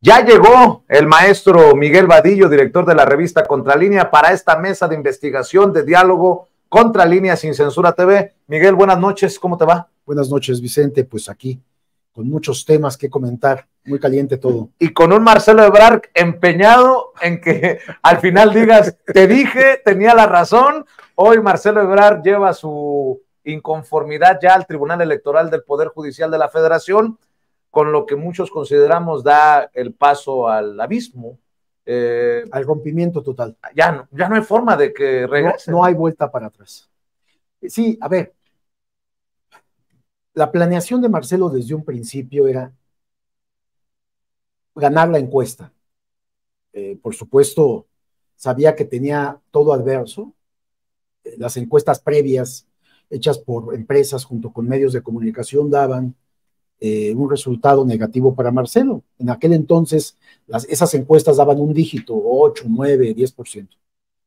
Ya llegó el maestro Miguel Vadillo, director de la revista Contralínea, para esta mesa de investigación, de diálogo, Contralínea sin Censura TV. Miguel, buenas noches, ¿cómo te va? Buenas noches, Vicente, pues aquí, con muchos temas que comentar, muy caliente todo. Y con un Marcelo Ebrard empeñado en que al final digas, te dije, tenía la razón. Hoy Marcelo Ebrard lleva su inconformidad ya al Tribunal Electoral del Poder Judicial de la Federación, con lo que muchos consideramos da el paso al abismo. Al rompimiento total. Ya no hay forma de que regrese. No hay vuelta para atrás. Sí, a ver, la planeación de Marcelo desde un principio era ganar la encuesta. Por supuesto, sabía que tenía todo adverso. Las encuestas previas hechas por empresas junto con medios de comunicación daban un resultado negativo para Marcelo. En aquel entonces, esas encuestas daban un dígito, 8, 9, 10%.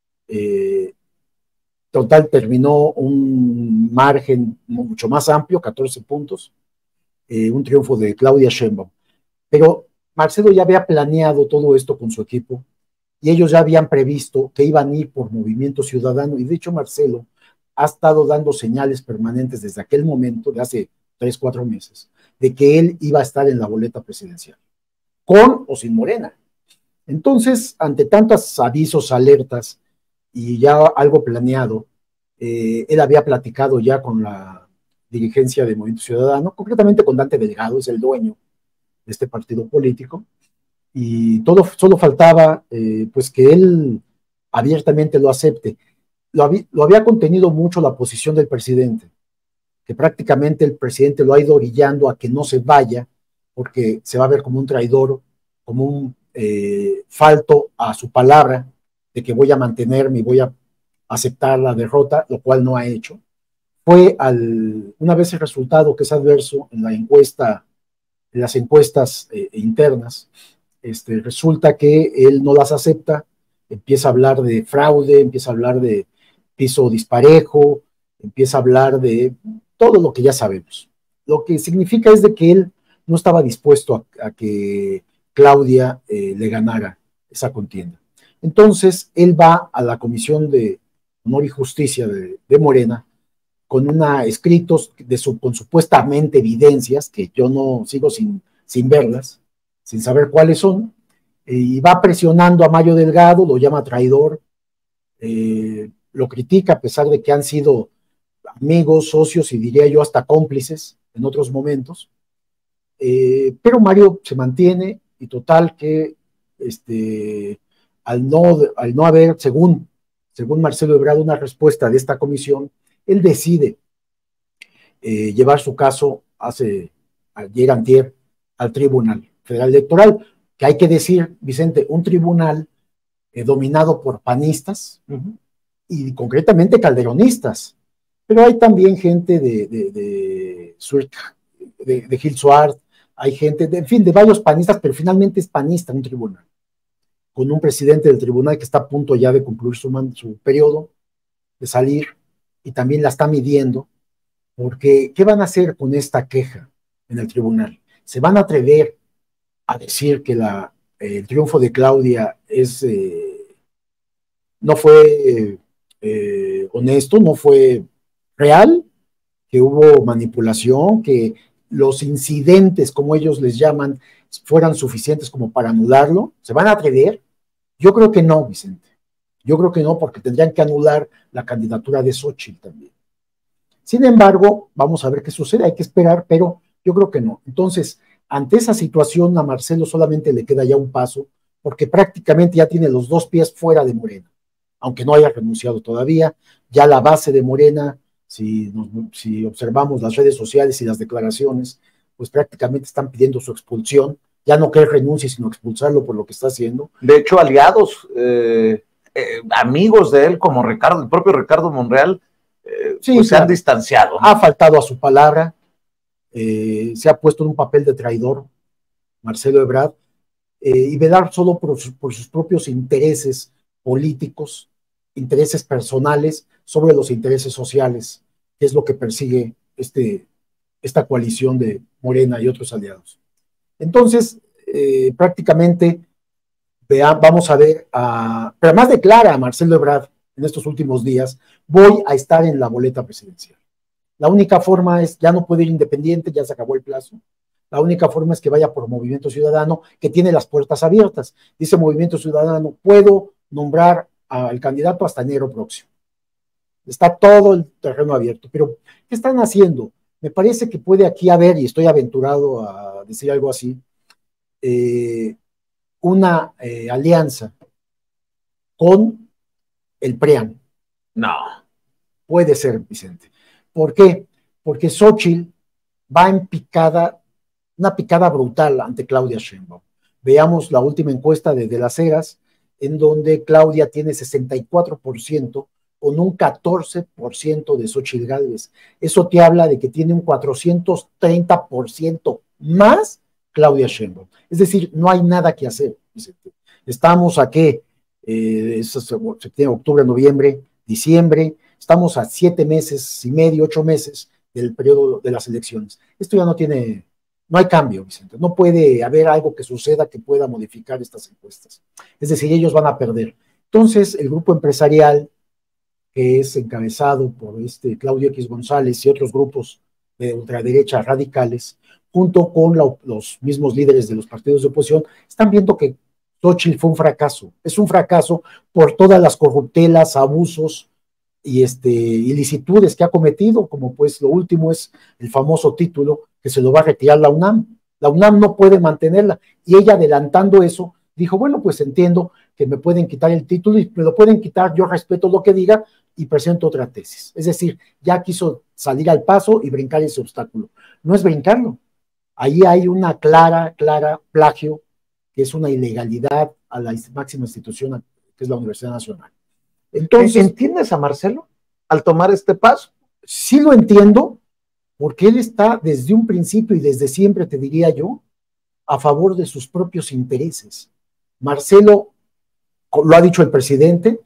Total, terminó un margen mucho más amplio, 14 puntos, un triunfo de Claudia Sheinbaum. Pero Marcelo ya había planeado todo esto con su equipo y ellos ya habían previsto que iban a ir por Movimiento Ciudadano, y de hecho Marcelo ha estado dando señales permanentes desde aquel momento, de hace 3, 4 meses, de que él iba a estar en la boleta presidencial, con o sin Morena. Entonces, ante tantos avisos, alertas y ya algo planeado, él había platicado ya con la dirigencia de Movimiento Ciudadano, concretamente con Dante Delgado, es el dueño de este partido político, y solo faltaba pues que él abiertamente lo acepte. Lo había contenido mucho la posición del presidente, que prácticamente el presidente lo ha ido orillando a que no se vaya, porque se va a ver como un traidor, como un falto a su palabra, de que voy a mantenerme y voy a aceptar la derrota, lo cual no ha hecho. Una vez el resultado que es adverso en la encuesta, en las encuestas internas, resulta que él no las acepta, empieza a hablar de fraude, empieza a hablar de piso disparejo, empieza a hablar de todo lo que ya sabemos. Lo que significa es de que él no estaba dispuesto a que Claudia le ganara esa contienda. Entonces, él va a la Comisión de Honor y Justicia de Morena con escritos con supuestamente evidencias, que yo no sigo sin verlas, sin saber cuáles son, y va presionando a Mario Delgado, lo llama traidor, lo critica a pesar de que han sido amigos, socios y diría yo hasta cómplices en otros momentos, pero Mario se mantiene y total que al no haber, según Marcelo Ebrard, una respuesta de esta comisión, él decide llevar su caso ayer antier al Tribunal Federal Electoral, que hay que decir, Vicente, un tribunal dominado por panistas y concretamente calderonistas, pero hay también gente de Gil Suárez, hay gente, en fin, de varios panistas, pero finalmente es panista un tribunal, con un presidente del tribunal que está a punto ya de cumplir su periodo, de salir, y también la está midiendo, porque ¿qué van a hacer con esta queja en el tribunal? ¿Se van a atrever a decir que el triunfo de Claudia no fue honesto, no fue real, que hubo manipulación, que los incidentes, como ellos les llaman, fueran suficientes como para anularlo? ¿Se van a atrever? Yo creo que no, Vicente. Yo creo que no, porque tendrían que anular la candidatura de Xóchitl también. Sin embargo, vamos a ver qué sucede, hay que esperar, pero yo creo que no. Entonces, ante esa situación, a Marcelo solamente le queda ya un paso, porque prácticamente ya tiene los 2 pies fuera de Morena, aunque no haya renunciado todavía. Ya la base de Morena, si observamos las redes sociales y las declaraciones, pues prácticamente están pidiendo su expulsión. Ya no que él renuncie, sino expulsarlo por lo que está haciendo. De hecho, aliados, amigos de él, como el propio Ricardo Monreal, sí, pues se han distanciado, ¿no? Ha faltado a su palabra, se ha puesto en un papel de traidor, Marcelo Ebrard, y velar solo por sus propios intereses políticos, intereses personales, sobre los intereses sociales, que es lo que persigue esta coalición de Morena y otros aliados. Entonces, prácticamente vamos a ver, pero además declara a Marcelo Ebrard en estos últimos días, voy a estar en la boleta presidencial. La única forma es, ya no puede ir independiente, ya se acabó el plazo. La única forma es que vaya por Movimiento Ciudadano, que tiene las puertas abiertas. Dice Movimiento Ciudadano, puedo nombrar al candidato hasta enero próximo. Está todo el terreno abierto. Pero, ¿qué están haciendo? Me parece que puede aquí haber, y estoy aventurado a decir algo así, una alianza con el PRIAN. No. Puede ser, Vicente. ¿Por qué? Porque Xóchitl va en picada, una picada brutal ante Claudia Sheinbaum. Veamos la última encuesta de Las Heras, en donde Claudia tiene 64% con un 14% de Xóchitl Gálvez. Eso te habla de que tiene un 430% más Claudia Sheinbaum. Es decir, no hay nada que hacer, Vicente. Estamos a qué? Septiembre, octubre, noviembre, diciembre. Estamos a 7 meses y medio, 8 meses del periodo de las elecciones. Esto ya no hay cambio, Vicente. No puede haber algo que suceda que pueda modificar estas encuestas. Es decir, ellos van a perder. Entonces, el grupo empresarial, que es encabezado por Claudio X González y otros grupos de ultraderecha radicales, junto con los mismos líderes de los partidos de oposición, están viendo que Xóchitl fue un fracaso. Es un fracaso por todas las corruptelas, abusos y ilicitudes que ha cometido, como pues lo último es el famoso título que se lo va a retirar la UNAM. La UNAM no puede mantenerla, y ella, adelantando eso, dijo, bueno, pues entiendo que me pueden quitar el título y me lo pueden quitar, yo respeto lo que diga y presento otra tesis. Es decir, ya quiso salir al paso y brincar ese obstáculo. No es brincarlo. Ahí hay una clara plagio, que es una ilegalidad a la máxima institución, que es la Universidad Nacional. Entonces, ¿entiendes a Marcelo al tomar este paso? Sí lo entiendo, porque él está desde un principio y desde siempre, te diría yo, a favor de sus propios intereses. Marcelo, lo ha dicho el presidente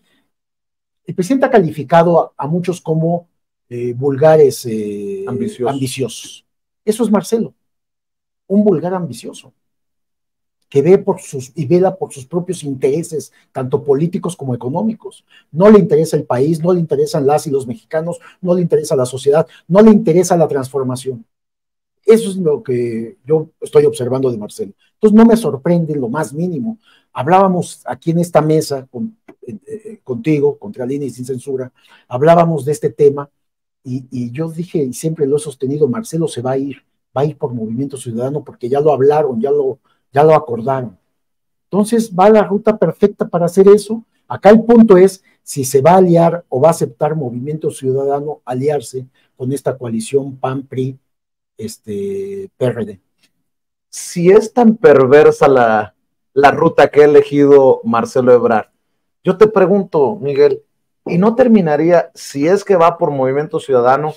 ha calificado a muchos como vulgares ambiciosos. Eso es Marcelo, un vulgar ambicioso, que ve y vela por sus propios intereses, tanto políticos como económicos. No le interesa el país, no le interesan las y los mexicanos, no le interesa la sociedad, no le interesa la transformación. Eso es lo que yo estoy observando de Marcelo. Entonces no me sorprende lo más mínimo. Hablábamos aquí en esta mesa contigo, contra Línea y Sin Censura, hablábamos de este tema y yo dije, y siempre lo he sostenido, Marcelo se va a ir por Movimiento Ciudadano porque ya lo hablaron, ya lo acordaron. Entonces va la ruta perfecta para hacer eso. Acá el punto es si se va a aliar o va a aceptar Movimiento Ciudadano aliarse con esta coalición PAN-PRI, PRD. Si es tan perversa la ruta que ha elegido Marcelo Ebrard, yo te pregunto, Miguel, ¿y no terminaría, si es que va por Movimiento Ciudadano,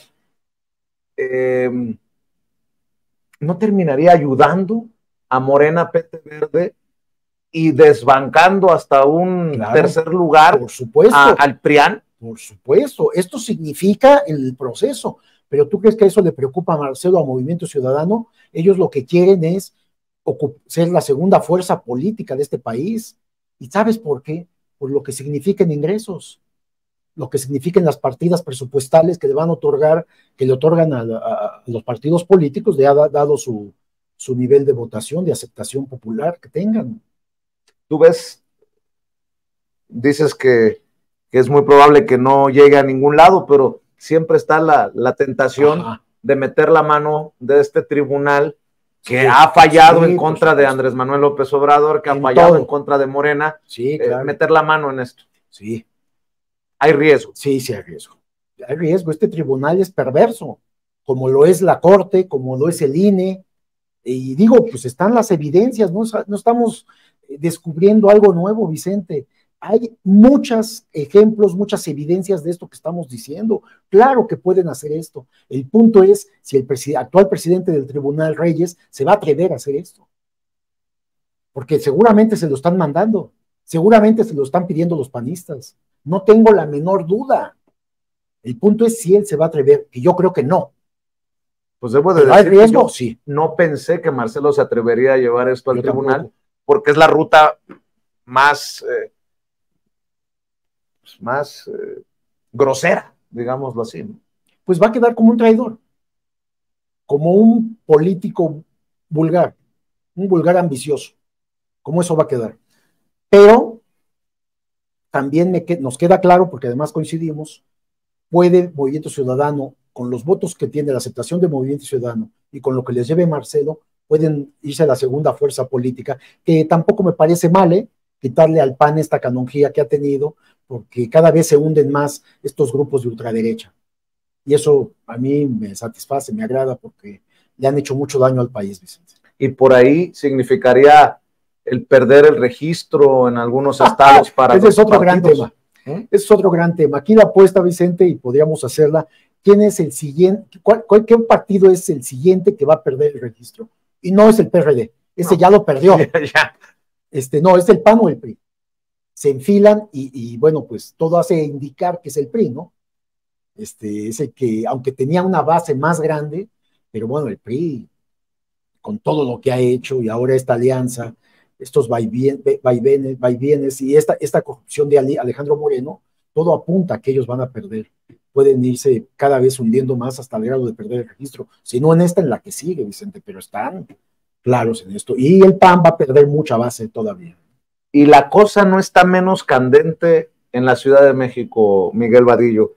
no terminaría ayudando a Morena PT Verde y desbancando hasta un tercer lugar, por supuesto, al PRIAN? Por supuesto, esto significa el proceso, pero ¿tú crees que eso le preocupa a Marcelo, a Movimiento Ciudadano? Ellos lo que quieren es ser la segunda fuerza política de este país. ¿Y sabes por qué? Por lo que significa en ingresos, lo que significan las partidas presupuestales que le van a otorgar, que le otorgan a los partidos políticos, dado su nivel de votación, de aceptación popular que tengan. Tú ves, dices que es muy probable que no llegue a ningún lado, pero siempre está la tentación de meter la mano de este tribunal que ha fallado en contra de Andrés Manuel López Obrador, que ha fallado en contra de Morena. Sí, claro. Meter la mano en esto. Sí. ¿Hay riesgo? Sí, hay riesgo. Hay riesgo. Este tribunal es perverso, como lo es la Corte, como lo es el INE. Y digo, pues están las evidencias, no estamos descubriendo algo nuevo, Vicente. Hay muchos ejemplos, muchas evidencias de esto que estamos diciendo. Claro que pueden hacer esto. El punto es si el actual presidente del Tribunal, Reyes, se va a atrever a hacer esto. Porque seguramente se lo están mandando, seguramente se lo están pidiendo los panistas. No tengo la menor duda. El punto es si él se va a atrever, que yo creo que no. Pues debo de ¿hay decir riesgo? que yo Sí. no pensé que Marcelo se atrevería a llevar esto al Yo tribunal, tampoco. porque es la ruta más, grosera, digámoslo así, ¿no? Pues va a quedar como un traidor, como un político vulgar, un vulgar ambicioso, como eso va a quedar. Pero también nos queda claro, porque además coincidimos, puede Movimiento Ciudadano, con los votos que tiene la aceptación de Movimiento Ciudadano y con lo que les lleve Marcelo, pueden irse a la segunda fuerza política, que tampoco me parece mal, quitarle al PAN esta canonjía que ha tenido, porque cada vez se hunden más estos grupos de ultraderecha. Y eso a mí me satisface, me agrada, porque le han hecho mucho daño al país, Vicente. Y por ahí significaría el perder el registro en algunos estados para ese los es otro partidos. Gran tema. Ese es otro gran tema. Aquí la apuesta, Vicente, y podríamos hacerla. ¿Quién es el siguiente? ¿Qué partido es el siguiente que va a perder el registro? Y no es el PRD. Ese ya lo perdió. Ya. No, es el PAN o el PRI. Se enfilan y bueno, pues todo hace indicar que es el PRI, ¿no? Es el que, aunque tenía una base más grande, pero bueno, el PRI, con todo lo que ha hecho y ahora esta alianza, estos vaivienes y esta corrupción de Alejandro Moreno, todo apunta a que ellos van a perder. Pueden irse cada vez hundiendo más hasta el grado de perder el registro. Si no en esta, en la que sigue, Vicente, pero están claros en esto. Y el PAN va a perder mucha base todavía. Y la cosa no está menos candente en la Ciudad de México, Miguel Vadillo.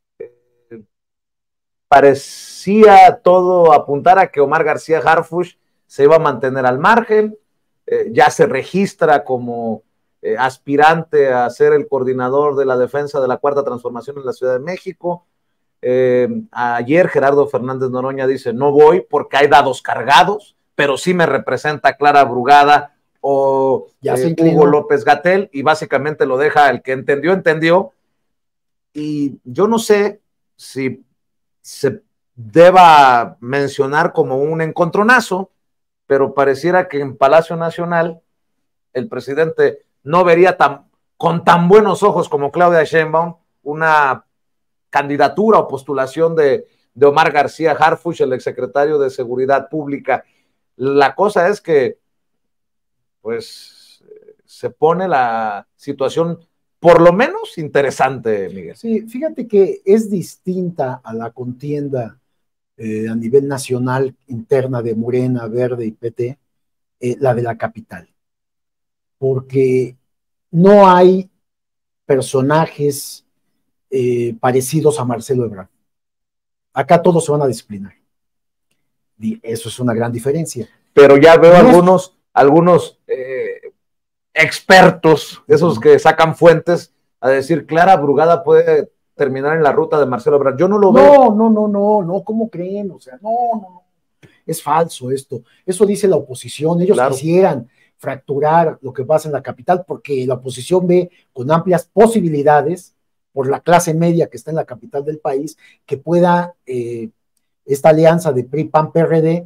Parecía todo apuntar a que Omar García Harfuch se iba a mantener al margen, ya se registra como aspirante a ser el coordinador de la defensa de la Cuarta Transformación en la Ciudad de México. Ayer Gerardo Fernández Noroña dice, no voy porque hay dados cargados, pero sí me representa Clara Brugada o Hugo López-Gatell, y básicamente lo deja, el que entendió, entendió, y yo no sé si se deba mencionar como un encontronazo, pero pareciera que en Palacio Nacional el presidente no vería con tan buenos ojos como Claudia Sheinbaum una candidatura o postulación de Omar García Harfuch, el exsecretario de Seguridad Pública. La cosa es que, pues, se pone la situación por lo menos interesante, Miguel. Sí, fíjate que es distinta a la contienda a nivel nacional interna de Morena, Verde y PT, la de la capital, porque no hay personajes parecidos a Marcelo Ebrard. Acá todos se van a disciplinar. Y eso es una gran diferencia. Pero ya veo algunos expertos, esos que sacan fuentes, a decir, Clara Brugada puede terminar en la ruta de Marcelo Ebrard. Yo no lo veo. No, ¿cómo creen? O sea, no. Es falso esto. Eso dice la oposición. Ellos quisieran fracturar lo que pasa en la capital porque la oposición ve con amplias posibilidades por la clase media que está en la capital del país que pueda esta alianza de PRI, PAN, PRD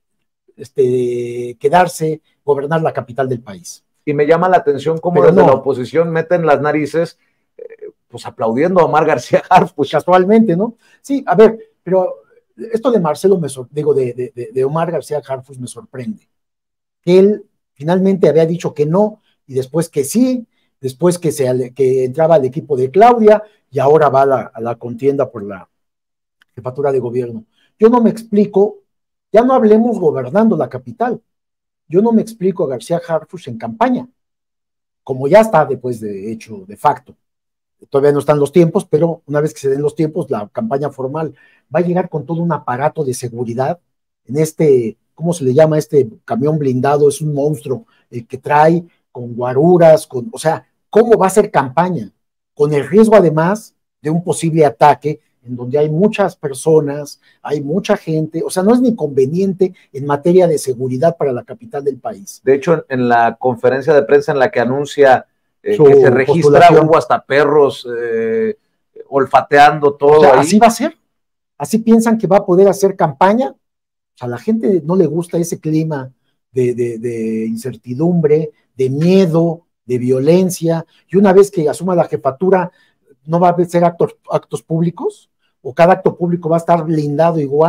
quedarse, gobernar la capital del país. Y me llama la atención cómo desde la oposición meten las narices pues aplaudiendo a Omar García Harfuch. Casualmente, ¿no? Sí, a ver, pero esto de Marcelo, de Omar García Harfuch me sorprende. Él finalmente había dicho que no, y después que sí, después que entraba al equipo de Claudia, y ahora va a la contienda por la jefatura de gobierno. Yo no me explico, ya no hablemos gobernando la capital, yo no me explico a García Harfuch en campaña, como ya está después de hecho, de facto. Todavía no están los tiempos, pero una vez que se den los tiempos, la campaña formal va a llegar con todo un aparato de seguridad en ¿cómo se le llama? Este camión blindado, es un monstruo que trae con guaruras, o sea, ¿cómo va a ser campaña? Con el riesgo además de un posible ataque en donde hay muchas personas, hay mucha gente, o sea, no es ni conveniente en materia de seguridad para la capital del país. De hecho, en la conferencia de prensa en la que anuncia que se registra, hubo hasta perros olfateando todo. O sea, así va a ser. Así piensan que va a poder hacer campaña. O sea, a la gente no le gusta ese clima de incertidumbre, de miedo, de violencia. Y una vez que asuma la jefatura, no va a ser actos públicos, o cada acto público va a estar blindado igual.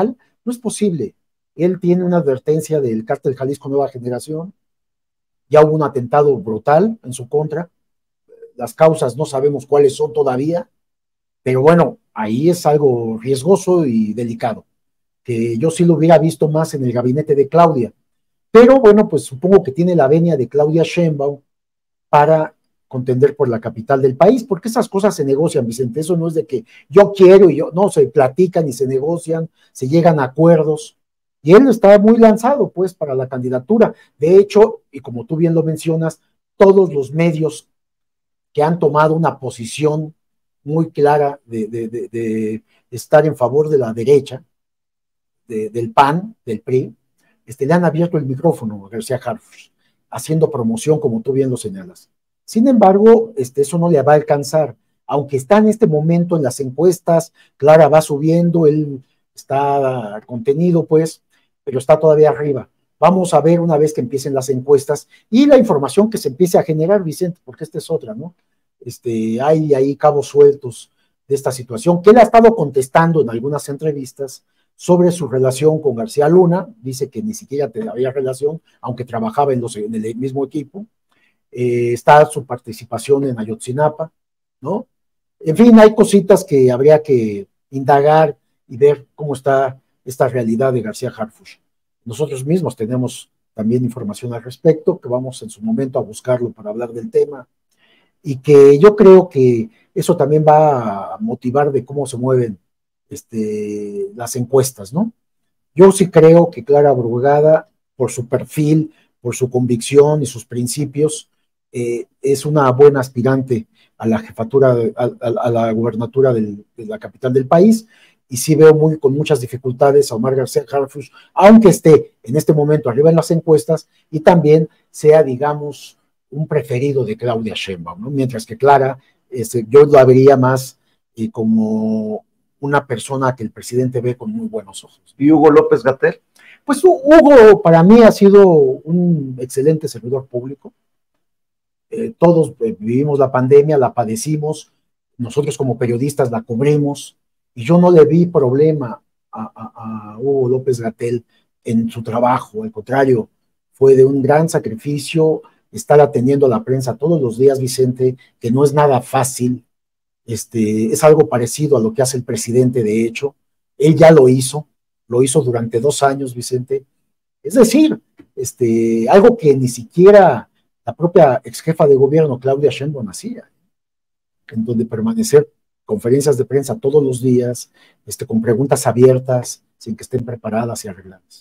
No es posible. Él tiene una advertencia del Cártel Jalisco Nueva Generación, ya hubo un atentado brutal en su contra, las causas no sabemos cuáles son todavía, pero bueno, ahí es algo riesgoso y delicado, que yo sí lo hubiera visto más en el gabinete de Claudia, pero bueno, pues supongo que tiene la venia de Claudia Sheinbaum para contender por la capital del país, porque esas cosas se negocian, Vicente, eso no es de que yo quiero y yo, no, se platican y se negocian, se llegan a acuerdos, y él está muy lanzado, pues, para la candidatura. De hecho, y como tú bien lo mencionas, todos los medios que han tomado una posición muy clara de estar en favor de la derecha, del PAN, del PRI, le han abierto el micrófono a García Harfuch, haciendo promoción, como tú bien lo señalas. Sin embargo, eso no le va a alcanzar, aunque está en este momento en las encuestas, Clara va subiendo, él está contenido, pues, pero está todavía arriba. Vamos a ver una vez que empiecen las encuestas y la información que se empiece a generar, Vicente, porque esta es otra, ¿no? Hay ahí cabos sueltos de esta situación, que él ha estado contestando en algunas entrevistas sobre su relación con García Luna, dice que ni siquiera había relación, aunque trabajaba en el mismo equipo, está su participación en Ayotzinapa, ¿no? En fin, hay cositas que habría que indagar y ver cómo está esta realidad de García Harfuch. Nosotros mismos tenemos también información al respecto, que vamos en su momento a buscarlo para hablar del tema, y que yo creo que eso también va a motivar de cómo se mueven las encuestas, ¿no? Yo sí creo que Clara Brugada, por su perfil, por su convicción y sus principios, es una buena aspirante a la jefatura, a la gubernatura de la capital del país, y sí veo con muchas dificultades a Omar García Harfuch, aunque esté en este momento arriba en las encuestas, y también sea, digamos, un preferido de Claudia Sheinbaum, ¿no? Mientras que Clara, yo la vería más como una persona que el presidente ve con muy buenos ojos. ¿Y Hugo López-Gatell? Pues Hugo para mí ha sido un excelente servidor público. Todos vivimos la pandemia, la padecimos, nosotros como periodistas la cubrimos, y yo no le vi problema a Hugo López-Gatell en su trabajo, al contrario, fue de un gran sacrificio estar atendiendo a la prensa todos los días, Vicente, que no es nada fácil. Es algo parecido a lo que hace el presidente, de hecho. Él ya lo hizo durante 2 años, Vicente. Es decir, algo que ni siquiera la propia ex jefa de gobierno, Claudia Sheinbaum, hacía, en donde permanecer conferencias de prensa todos los días, con preguntas abiertas, sin que estén preparadas y arregladas.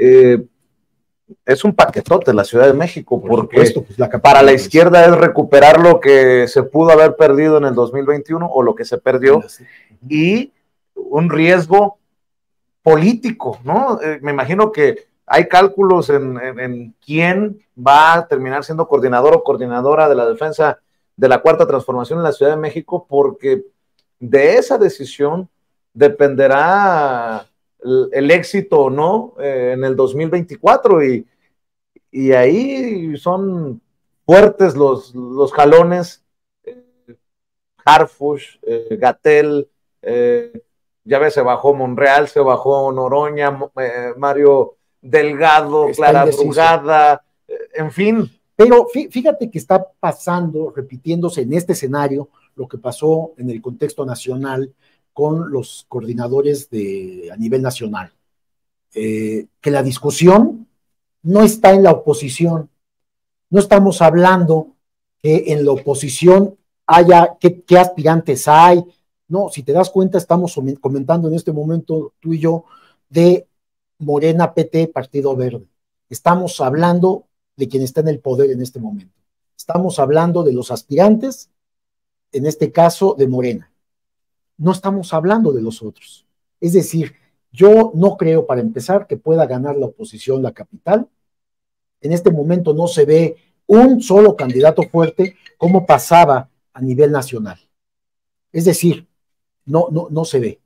Es un paquetote la Ciudad de México, porque supuesto, pues para la izquierda es recuperar lo que se pudo haber perdido en el 2021 o lo que se perdió, y un riesgo político, ¿no? Me imagino que hay cálculos en quién va a terminar siendo coordinador o coordinadora de la defensa de la Cuarta Transformación en la Ciudad de México, porque de esa decisión dependerá el éxito o no en el 2024, y ahí son fuertes los jalones. Harfuch, Gatell, ya ves, se bajó Monreal, se bajó Noroña, Mario Delgado, Clara Brugada, en fin. Pero fíjate que está pasando, repitiéndose en este escenario, lo que pasó en el contexto nacional con los coordinadores a nivel nacional. Que la discusión no está en la oposición. No estamos hablando que en la oposición haya qué aspirantes hay. No, si te das cuenta, estamos comentando en este momento, tú y yo, de Morena, PT, Partido Verde. Estamos hablando de quien está en el poder en este momento. Estamos hablando de los aspirantes, en este caso de Morena. No estamos hablando de los otros. Es decir, yo no creo, para empezar, que pueda ganar la oposición la capital. En este momento no se ve un solo candidato fuerte como pasaba a nivel nacional. Es decir, no se ve.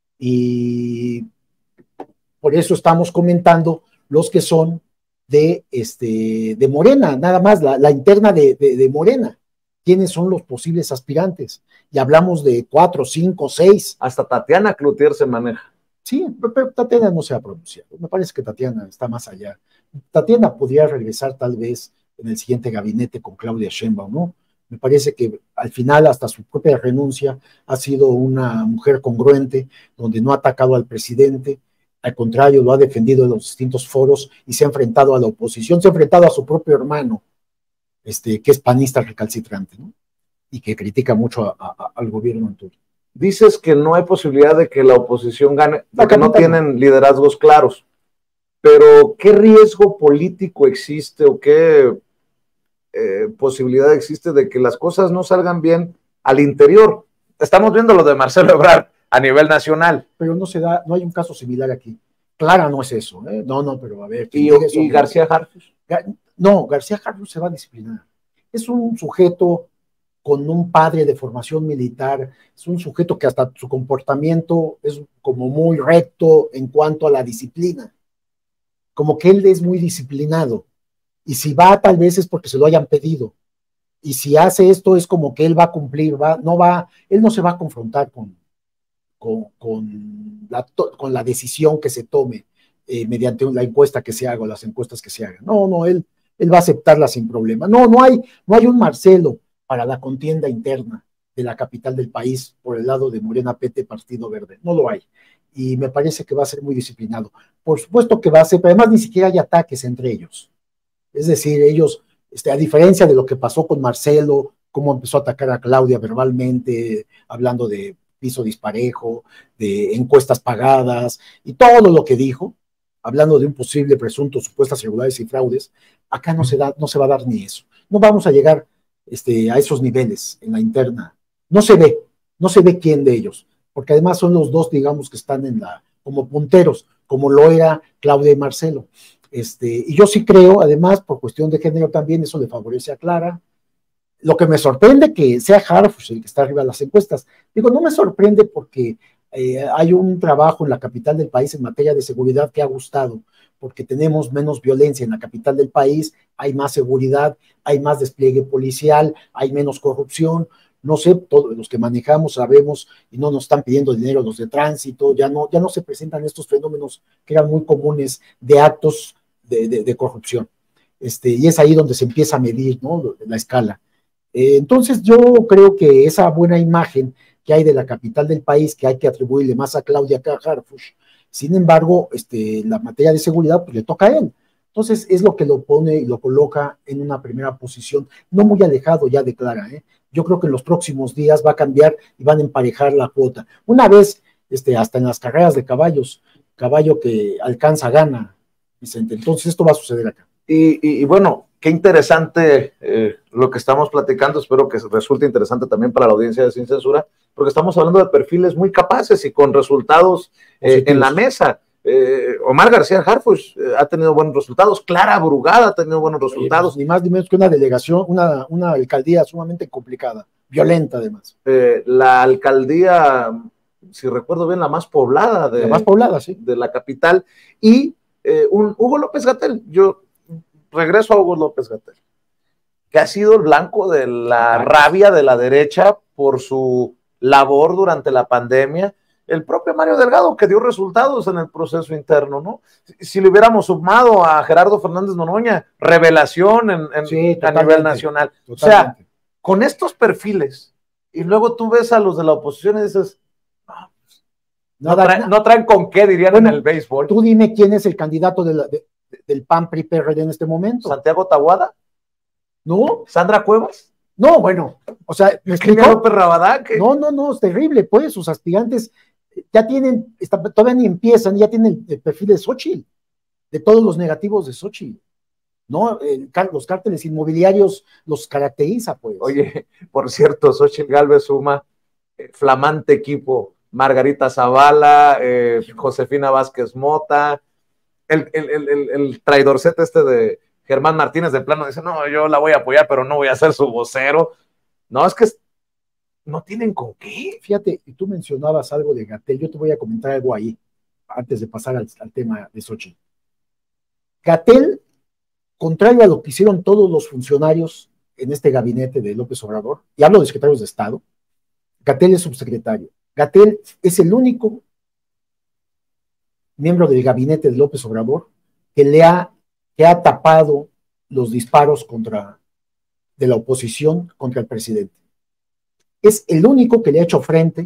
Y por eso estamos comentando los que son de Morena, nada más, la interna de Morena. ¿Quiénes son los posibles aspirantes? Y hablamos de 4, 5, 6. Hasta Tatiana Cloutier se maneja. Sí, pero Tatiana no se ha pronunciado. Me parece que Tatiana está más allá. Tatiana podría regresar tal vez en el siguiente gabinete con Claudia Sheinbaum, ¿no? Me parece que al final, hasta su propia renuncia, ha sido una mujer congruente, donde no ha atacado al presidente, al contrario, lo ha defendido en los distintos foros y se ha enfrentado a la oposición, se ha enfrentado a su propio hermano, que es panista recalcitrante, ¿no? Y que critica mucho al gobierno en turno. Dices que no hay posibilidad de que la oposición gane, La porque no capital no. tienen liderazgos claros. Pero, ¿qué riesgo político existe o qué posibilidad existe de que las cosas no salgan bien al interior? Estamos viendo lo de Marcelo Ebrard a nivel nacional. Pero no se da, no hay un caso similar aquí. Clara no es eso, ¿eh? No, no, pero a ver, quien Y, diga eso y no. García Harfuch. No, García Harfuch se va a disciplinar. Es un sujeto con un padre de formación militar, es un sujeto que hasta su comportamiento es como muy recto en cuanto a la disciplina, como que él es muy disciplinado, y si va tal vez es porque se lo hayan pedido, y si hace esto es como que él va a cumplir, él no se va a confrontar con la decisión que se tome mediante la encuesta que se haga o las encuestas que se hagan. No, no, él va a aceptarla sin problema. No, no hay un Marcelo para la contienda interna de la capital del país por el lado de Morena PT Partido Verde. No lo hay. Y me parece que va a ser muy disciplinado. Por supuesto que va a ser, pero además ni siquiera hay ataques entre ellos. Es decir, ellos, a diferencia de lo que pasó con Marcelo, cómo empezó a atacar a Claudia verbalmente, hablando de piso disparejo, de encuestas pagadas y todo lo que dijo, hablando de un posible presunto, supuestas irregularidades y fraudes, acá no se va a dar ni eso. No vamos a llegar a esos niveles en la interna. No se ve quién de ellos, porque además son los dos, digamos, que están como punteros, como lo era Claudia y Marcelo. Y yo sí creo, además, por cuestión de género también, eso le favorece a Clara. Lo que me sorprende que sea Harfuch el que está arriba de las encuestas. Digo, no me sorprende porque hay un trabajo en la capital del país en materia de seguridad que ha gustado, porque tenemos menos violencia en la capital del país, hay más seguridad, hay más despliegue policial, hay menos corrupción. No sé, todos los que manejamos sabemos y no nos están pidiendo dinero los de tránsito, ya no se presentan estos fenómenos que eran muy comunes de actos de corrupción. Y es ahí donde se empieza a medir, ¿no?, la escala. Entonces yo creo que esa buena imagen que hay de la capital del país, que hay que atribuirle más a Claudia que a Harfuch, sin embargo, la materia de seguridad pues le toca a él. Entonces es lo que lo pone y lo coloca en una primera posición, no muy alejado ya de Clara, ¿eh? Yo creo que en los próximos días va a cambiar y van a emparejar la cuota. Una vez, hasta en las carreras de caballos, caballo que alcanza gana, Vicente. Entonces esto va a suceder acá. Y bueno, qué interesante lo que estamos platicando. Espero que resulte interesante también para la audiencia de Sin Censura, porque estamos hablando de perfiles muy capaces y con resultados en la mesa. Omar García Harfuch ha tenido buenos resultados, Clara Brugada ha tenido buenos resultados. Pues, ni más ni menos que una delegación, una alcaldía sumamente complicada, violenta además. La alcaldía, si recuerdo bien, la más poblada sí, de la capital, y un Hugo López-Gatell. Yo regreso a Hugo López-Gatell, que ha sido el blanco de la rabia de la derecha por su labor durante la pandemia. El propio Mario Delgado, que dio resultados en el proceso interno, ¿no? Si le hubiéramos sumado a Gerardo Fernández Noroña, revelación a nivel nacional. Totalmente. O sea, con estos perfiles, y luego tú ves a los de la oposición y dices, no traen con qué, dirían en el béisbol. Tú dime quién es el candidato del PAN-PRI-PRD en este momento. Santiago Taboada. ¿No? ¿Sandra Cuevas? No, bueno, o sea, ¿me explico? López Rabadán, que... No, es terrible, pues, sus aspirantes ya tienen, todavía ni empiezan, ya tienen el perfil de Xochitl, de todos los negativos de Xochitl, ¿no? Los cárteles inmobiliarios los caracteriza, pues. Oye, por cierto, Xochitl Gálvez suma flamante equipo, Margarita Zavala, Josefina Vázquez Mota, el traidorcete de Germán Martínez de plano dice, no, yo la voy a apoyar, pero no voy a ser su vocero. No, es que no tienen con qué. Fíjate, y tú mencionabas algo de Gatell, yo te voy a comentar algo ahí, antes de pasar al tema de Xochitl. Gatell, contrario a lo que hicieron todos los funcionarios en este gabinete de López Obrador, y hablo de secretarios de Estado, Gatell es subsecretario. Gatell es el único miembro del gabinete de López Obrador, que ha tapado los disparos de la oposición contra el presidente. Es el único que le ha hecho frente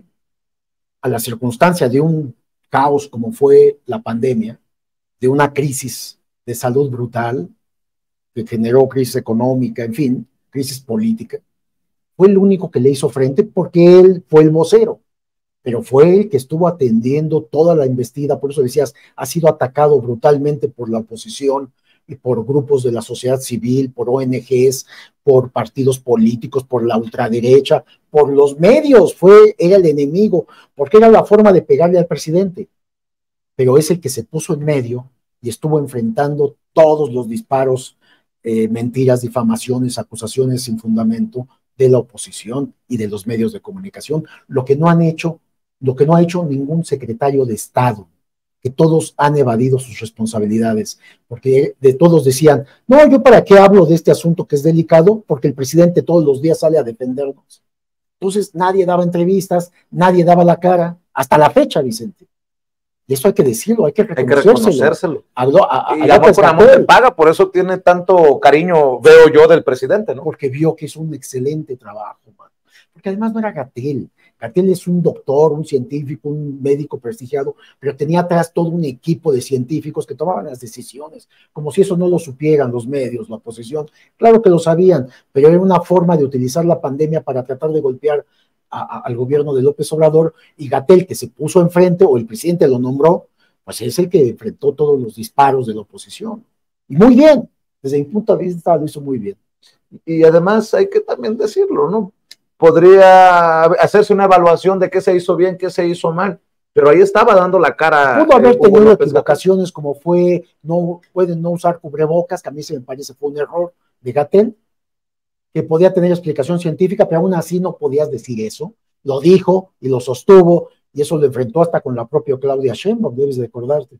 a la circunstancia de un caos como fue la pandemia, de una crisis de salud brutal que generó crisis económica, en fin, crisis política. Fue el único que le hizo frente porque él fue el vocero, pero fue el que estuvo atendiendo toda la embestida. Por eso decías, ha sido atacado brutalmente por la oposición y por grupos de la sociedad civil, por ONGs, por partidos políticos, por la ultraderecha, por los medios. Era el enemigo, porque era la forma de pegarle al presidente. Pero es el que se puso en medio y estuvo enfrentando todos los disparos, mentiras, difamaciones, acusaciones sin fundamento de la oposición y de los medios de comunicación, lo que no ha hecho ningún secretario de Estado, que todos han evadido sus responsabilidades, porque de todos decían, no, yo para qué hablo de este asunto que es delicado, porque el presidente todos los días sale a defendernos. Entonces nadie daba entrevistas, nadie daba la cara, hasta la fecha, Vicente. Y eso hay que decirlo, hay que reconocérselo. Y amor con amor te paga, por eso tiene tanto cariño, veo yo, del presidente, ¿no? Porque vio que es un excelente trabajo, man. Porque además no era Gatell. Gatell es un doctor, un científico, un médico prestigiado, pero tenía atrás todo un equipo de científicos que tomaban las decisiones, como si eso no lo supieran los medios, la oposición. Claro que lo sabían, pero era una forma de utilizar la pandemia para tratar de golpear al gobierno de López Obrador, y Gatell, que se puso enfrente, o el presidente lo nombró, pues es el que enfrentó todos los disparos de la oposición. Y muy bien, desde mi punto de vista lo hizo muy bien. Y además hay que también decirlo, ¿no? Podría hacerse una evaluación de qué se hizo bien, qué se hizo mal, pero ahí estaba dando la cara. Pudo haber tenido equivocaciones, como fue, pueden no usar cubrebocas, que a mí se me parece fue un error de Gatell, que podía tener explicación científica, pero aún así no podías decir eso. Lo dijo y lo sostuvo, y eso lo enfrentó hasta con la propia Claudia Sheinbaum, debes de acordarte.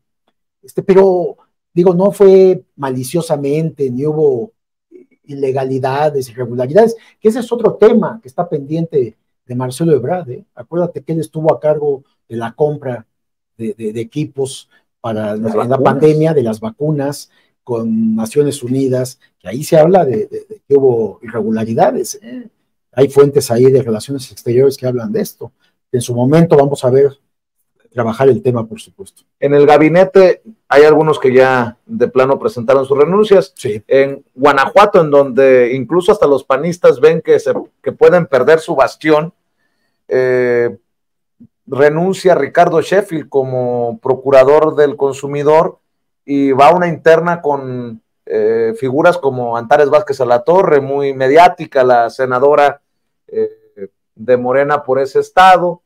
Pero, digo, no fue maliciosamente, ni hubo ilegalidades, irregularidades, que ese es otro tema que está pendiente de Marcelo Ebrard. Acuérdate que él estuvo a cargo de la compra de equipos para la pandemia, de las vacunas, con Naciones Unidas, que ahí se habla de que hubo irregularidades. Hay fuentes ahí de Relaciones Exteriores que hablan de esto. En su momento vamos a ver trabajar el tema, por supuesto. En el gabinete hay algunos que ya de plano presentaron sus renuncias. Sí. En Guanajuato, en donde incluso hasta los panistas ven que pueden perder su bastión, renuncia Ricardo Sheffield como procurador del consumidor y va a una interna con figuras como Antares Vázquez Alatorre, muy mediática, la senadora de Morena por ese estado,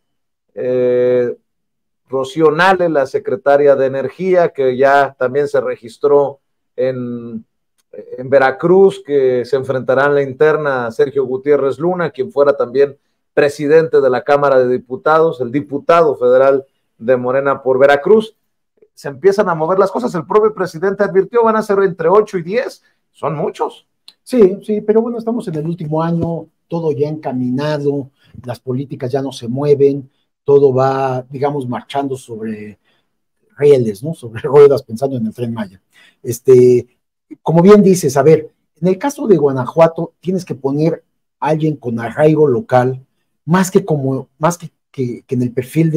Rocío Nale, la secretaria de Energía, que ya también se registró en Veracruz, que se enfrentará en la interna a Sergio Gutiérrez Luna, quien fuera también presidente de la Cámara de Diputados, el diputado federal de Morena por Veracruz. Se empiezan a mover las cosas. El propio presidente advirtió, van a ser entre 8 y 10, son muchos. Sí, pero bueno, estamos en el último año, todo ya encaminado, las políticas ya no se mueven, todo va, digamos, marchando sobre rieles, ¿no? Sobre ruedas, pensando en el Tren Maya. Como bien dices, a ver, en el caso de Guanajuato, tienes que poner a alguien con arraigo local, más que en el perfil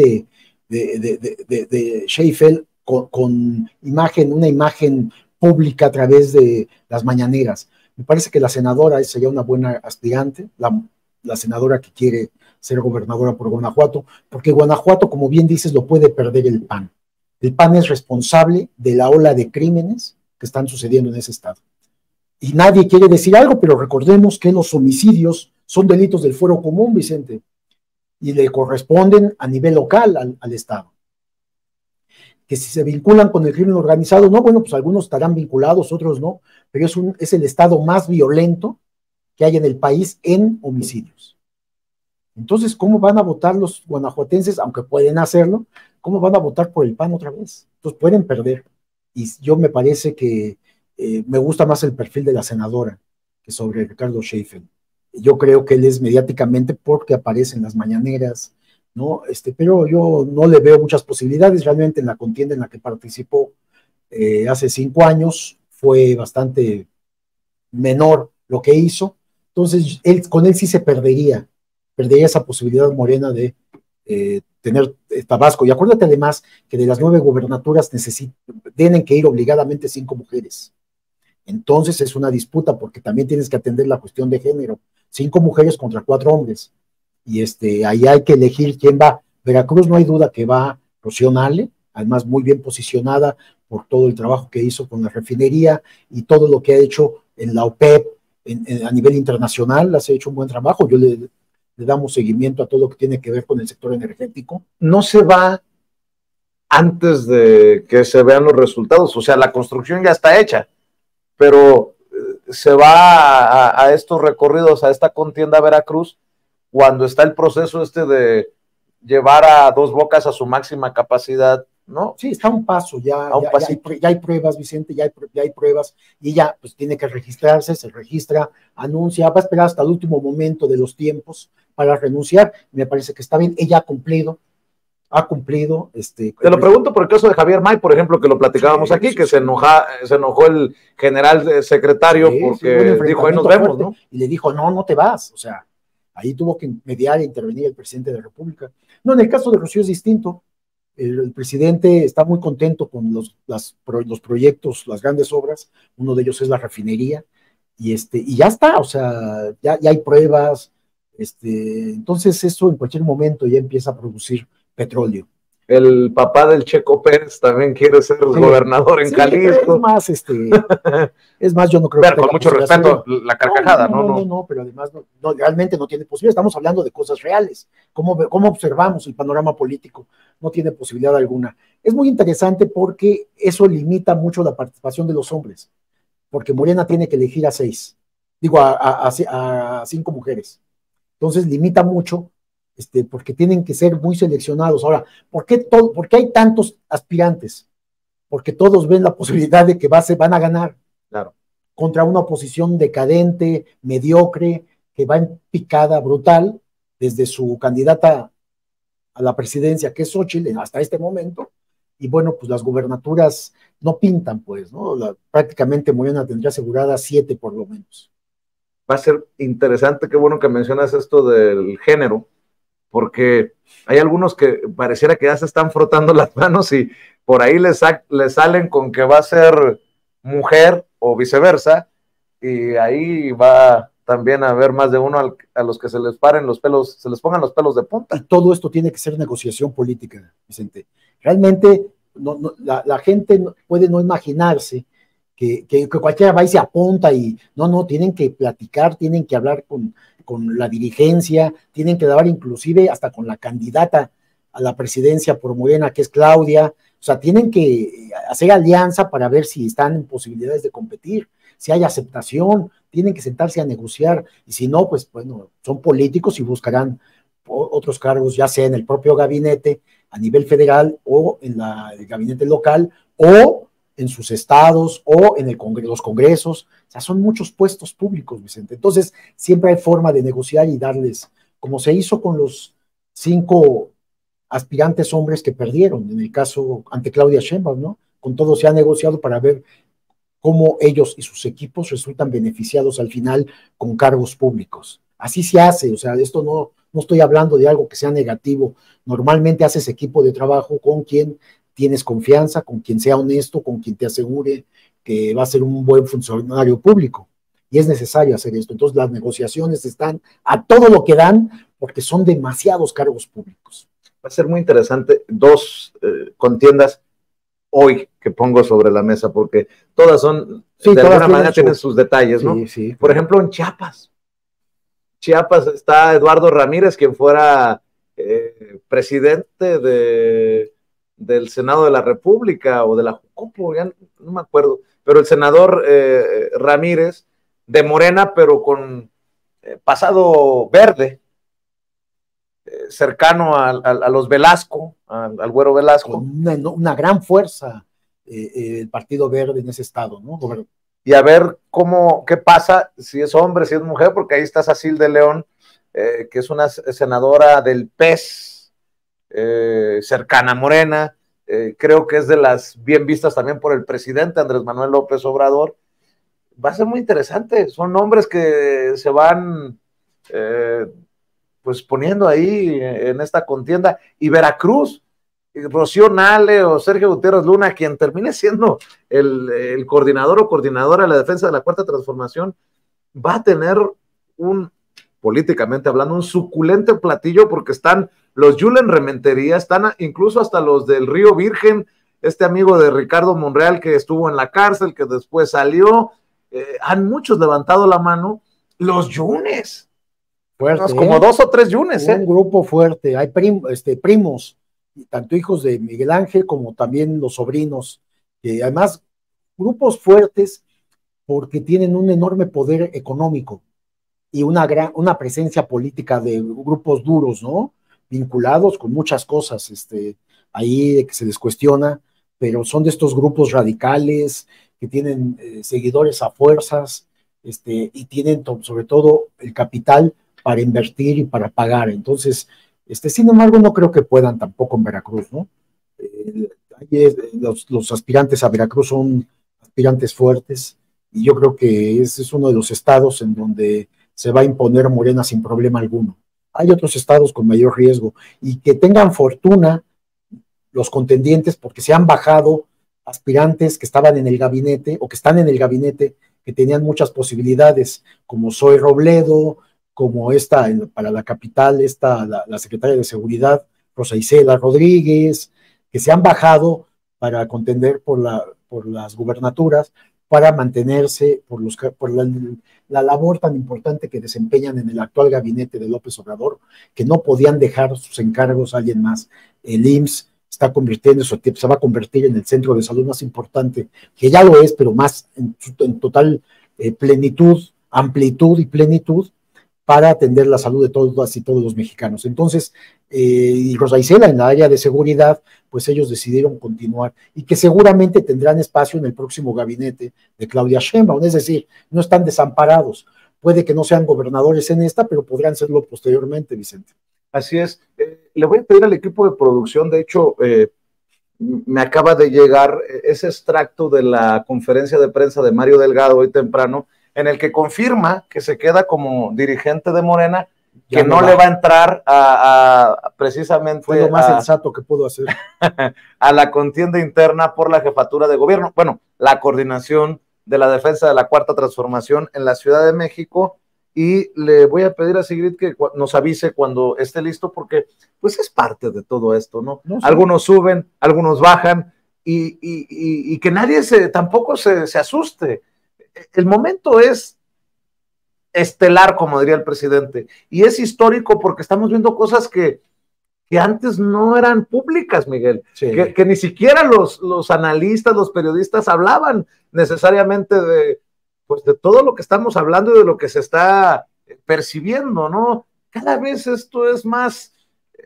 de Sheinbaum, con una imagen pública a través de las mañaneras. Me parece que la senadora sería una buena aspirante, la senadora que quiere ser gobernadora por Guanajuato, porque Guanajuato, como bien dices, lo puede perder el PAN. El PAN es responsable de la ola de crímenes que están sucediendo en ese estado. Y nadie quiere decir algo, pero recordemos que los homicidios son delitos del fuero común, Vicente, y le corresponden a nivel local al estado. Que si se vinculan con el crimen organizado, no, bueno, pues algunos estarán vinculados, otros no, pero es el estado más violento que hay en el país en homicidios. Entonces, ¿cómo van a votar los guanajuatenses, aunque pueden hacerlo? ¿Cómo van a votar por el PAN otra vez? Entonces pueden perder. Y yo me parece que me gusta más el perfil de la senadora que sobre Ricardo Sheinbaum. Yo creo que él es mediáticamente porque aparece en las mañaneras, ¿no? Pero yo no le veo muchas posibilidades. Realmente en la contienda en la que participó hace 5 años fue bastante menor lo que hizo. Entonces, con él sí se perdería esa posibilidad Morena de tener Tabasco. Y acuérdate además que de las 9 gubernaturas tienen que ir obligadamente 5 mujeres. Entonces es una disputa porque también tienes que atender la cuestión de género. 5 mujeres contra 4 hombres. Y ahí hay que elegir quién va. Veracruz no hay duda que va Rocío Nale, además muy bien posicionada por todo el trabajo que hizo con la refinería y todo lo que ha hecho en la OPEP a nivel internacional, has hecho un buen trabajo. Le damos seguimiento a todo lo que tiene que ver con el sector energético. No se va antes de que se vean los resultados, o sea, la construcción ya está hecha, pero se va a estos recorridos, a esta contienda a Veracruz, cuando está el proceso de llevar a Dos Bocas a su máxima capacidad, ¿no? Sí, está a un paso, ya hay pruebas, Vicente, ya hay pruebas, y ella pues tiene que registrarse, se registra, anuncia, va a esperar hasta el último momento de los tiempos para renunciar. Me parece que está bien, ella ha cumplido. Te lo pregunto por el caso de Javier May, por ejemplo, que lo platicábamos aquí, que se enojó el general secretario porque dijo, ahí nos vemos, ¿no? Y le dijo, no te vas, o sea, ahí tuvo que mediar e intervenir el presidente de la República. No, en el caso de Rocío es distinto. El presidente está muy contento con los proyectos, las grandes obras. Uno de ellos es la refinería, y ya está, o sea, ya hay pruebas. Entonces eso en cualquier momento ya empieza a producir petróleo. El papá del Checo Pérez también quiere ser gobernador en Jalisco. Es más, yo no creo que con mucho respeto, la carcajada, no, pero además realmente no tiene posibilidad. Estamos hablando de cosas reales. ¿Cómo observamos el panorama político? No tiene posibilidad alguna. Es muy interesante porque eso limita mucho la participación de los hombres, porque Morena tiene que elegir a 5 mujeres. Entonces limita mucho, porque tienen que ser muy seleccionados. Ahora, ¿por qué hay tantos aspirantes? Porque todos ven la posibilidad de que van a ganar. Claro. Contra una oposición decadente, mediocre, que va en picada brutal desde su candidata a la presidencia, que es Xóchitl, hasta este momento. Y bueno, pues las gubernaturas no pintan, pues, ¿no? Prácticamente Morena tendría asegurada 7 por lo menos. Va a ser interesante, qué bueno que mencionas esto del género, porque hay algunos que pareciera que ya se están frotando las manos y por ahí les salen con que va a ser mujer o viceversa, y ahí va también a haber más de uno a los que se les pongan los pelos de punta. Y todo esto tiene que ser negociación política, Vicente. Realmente la gente puede no imaginarse que cualquiera va y se apunta y no, tienen que platicar, tienen que hablar con la dirigencia, tienen que hablar inclusive hasta con la candidata a la presidencia por Morena, que es Claudia. O sea, tienen que hacer alianza para ver si están en posibilidades de competir, si hay aceptación, tienen que sentarse a negociar, y si no, pues bueno, son políticos y buscarán otros cargos, ya sea en el propio gabinete a nivel federal o en el gabinete local o en sus estados o en los congresos. O sea, son muchos puestos públicos, Vicente. Entonces, siempre hay forma de negociar y darles, como se hizo con los 5 aspirantes hombres que perdieron, en el caso ante Claudia Sheinbaum, ¿no? Con todo se ha negociado para ver cómo ellos y sus equipos resultan beneficiados al final con cargos públicos. Así se hace, o sea, esto no estoy hablando de algo que sea negativo. Normalmente haces equipo de trabajo con quien tienes confianza, con quien sea honesto, con quien te asegure que va a ser un buen funcionario público. Y es necesario hacer esto. Entonces las negociaciones están a todo lo que dan porque son demasiados cargos públicos. Va a ser muy interesante 2 contiendas hoy que pongo sobre la mesa, porque todas son, de alguna manera tienen sus detalles, ¿no? Sí, por ejemplo, en Chiapas está Eduardo Ramírez, quien fuera presidente del Senado de la República o de la Jucopo, ya no me acuerdo, pero el senador Ramírez de Morena, pero con pasado verde, cercano a los Velasco, al Güero Velasco. Con una gran fuerza el Partido Verde en ese estado, ¿no? Y a ver qué pasa, si es hombre, si es mujer, porque ahí está Sacil de León, que es una senadora del PES, cercana a Morena, creo que es de las bien vistas también por el presidente Andrés Manuel López Obrador. Va a ser muy interesante, son nombres que se van pues poniendo ahí en esta contienda, y Veracruz, Rocío Nale o Sergio Gutiérrez Luna, quien termine siendo el coordinador o coordinadora de la defensa de la Cuarta Transformación, va a tener políticamente hablando, un suculente platillo, porque están los Yulen Rementería, están incluso hasta los del Río Virgen, este amigo de Ricardo Monreal que estuvo en la cárcel, que después salió, han muchos levantado la mano, los Yunes, fuerte, como 2 o 3 Yunes. Un grupo fuerte, hay primos, tanto hijos de Miguel Ángel como también los sobrinos, además grupos fuertes porque tienen un enorme poder económico y una presencia política de grupos duros, ¿no? Vinculados con muchas cosas, ahí de que se les cuestiona, pero son de estos grupos radicales que tienen seguidores a fuerzas, y tienen sobre todo el capital para invertir y para pagar. Entonces, sin embargo, no creo que puedan tampoco en Veracruz, ¿no? Los aspirantes a Veracruz son aspirantes fuertes, y yo creo que ese es uno de los estados en donde se va a imponer Morena sin problema alguno. Hay otros estados con mayor riesgo, y que tengan fortuna los contendientes, porque se han bajado aspirantes que estaban en el gabinete o que están en el gabinete, que tenían muchas posibilidades, como Zoe Robledo, como para la capital, la secretaria de Seguridad, Rosa Isela Rodríguez, que se han bajado para contender por las gubernaturas, para mantenerse por la labor tan importante que desempeñan en el actual gabinete de López Obrador, que no podían dejar sus encargos a alguien más. El IMSS se va a convertir en el centro de salud más importante, que ya lo es, pero más en total plenitud, amplitud y plenitud, para atender la salud de todas y todos los mexicanos. Entonces, y Rosa Isela en la área de seguridad, pues ellos decidieron continuar, y que seguramente tendrán espacio en el próximo gabinete de Claudia Sheinbaum, es decir, no están desamparados. Puede que no sean gobernadores en esta, pero podrán serlo posteriormente, Vicente. Así es. Le voy a pedir al equipo de producción, de hecho, me acaba de llegar ese extracto de la conferencia de prensa de Mario Delgado hoy temprano, en el que confirma que se queda como dirigente de Morena, que no le va a entrar precisamente... Fue lo más sensato que pudo hacer. A la contienda interna por la jefatura de gobierno. Bueno, la coordinación de la defensa de la Cuarta Transformación en la Ciudad de México, y le voy a pedir a Sigrid que nos avise cuando esté listo, porque pues es parte de todo esto, ¿no? No sé. Algunos suben, algunos bajan, y que nadie tampoco se asuste. El momento es estelar, como diría el presidente, y es histórico porque estamos viendo cosas que antes no eran públicas, Miguel, sí. que ni siquiera los analistas, los periodistas hablaban necesariamente de todo lo que estamos hablando y de lo que se está percibiendo, ¿no? Cada vez esto es más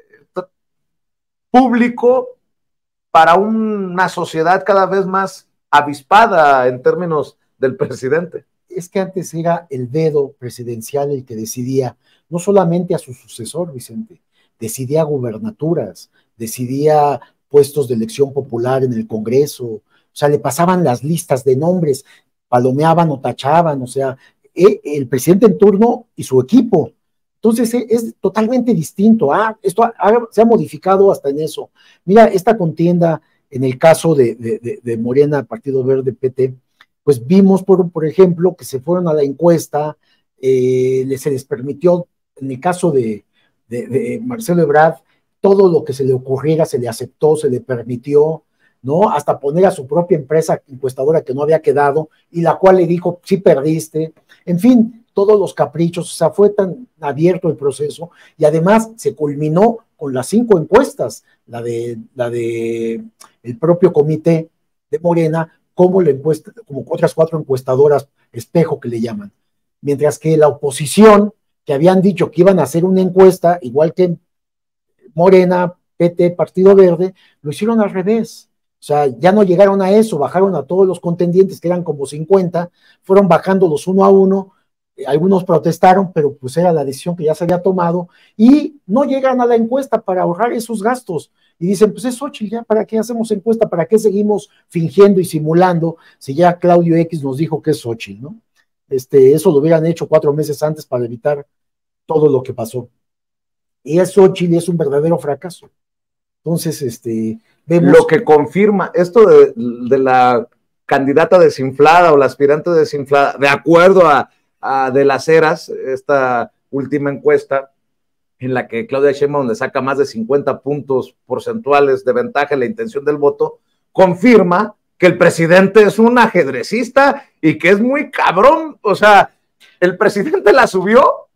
público para una sociedad cada vez más avispada en términos del presidente. Es que antes era el dedo presidencial el que decidía, no solamente a su sucesor, Vicente, decidía gubernaturas, decidía puestos de elección popular en el Congreso, o sea, le pasaban las listas de nombres, palomeaban o tachaban, o sea, el presidente en turno y su equipo. Entonces es totalmente distinto. Esto se ha modificado hasta en eso. Mira, esta contienda en el caso de Morena, Partido Verde, PT, pues vimos, por ejemplo, que se fueron a la encuesta, se les permitió, en el caso de Marcelo Ebrard, todo lo que se le ocurriera se le aceptó, se le permitió, ¿no? Hasta poner a su propia empresa encuestadora que no había quedado, y la cual le dijo, sí perdiste, en fin, todos los caprichos, o sea, fue tan abierto el proceso, y además se culminó con las 5 encuestas, la de el propio comité de Morena, como otras 4 encuestadoras espejo que le llaman, mientras que la oposición, que habían dicho que iban a hacer una encuesta, igual que Morena, PT, Partido Verde, lo hicieron al revés. O sea, ya no llegaron a eso, bajaron a todos los contendientes, que eran como 50, fueron bajándolos uno a uno, Algunos protestaron, pero pues era la decisión que ya se había tomado y no llegan a la encuesta para ahorrar esos gastos. Y dicen, pues es Xochitl, ya, ¿para qué hacemos encuesta? ¿Para qué seguimos fingiendo y simulando si ya Claudio X nos dijo que es Xochitl, ¿no? Eso lo hubieran hecho 4 meses antes para evitar todo lo que pasó. Y es Xochitl y es un verdadero fracaso. Entonces, vemos... Lo que confirma esto de la candidata desinflada o la aspirante desinflada, de acuerdo a De las Heras, esta última encuesta en la que Claudia Sheinbaum le saca más de 50 puntos porcentuales de ventaja en la intención del voto, confirma que el presidente es un ajedrecista y que es muy cabrón. O sea, el presidente la subió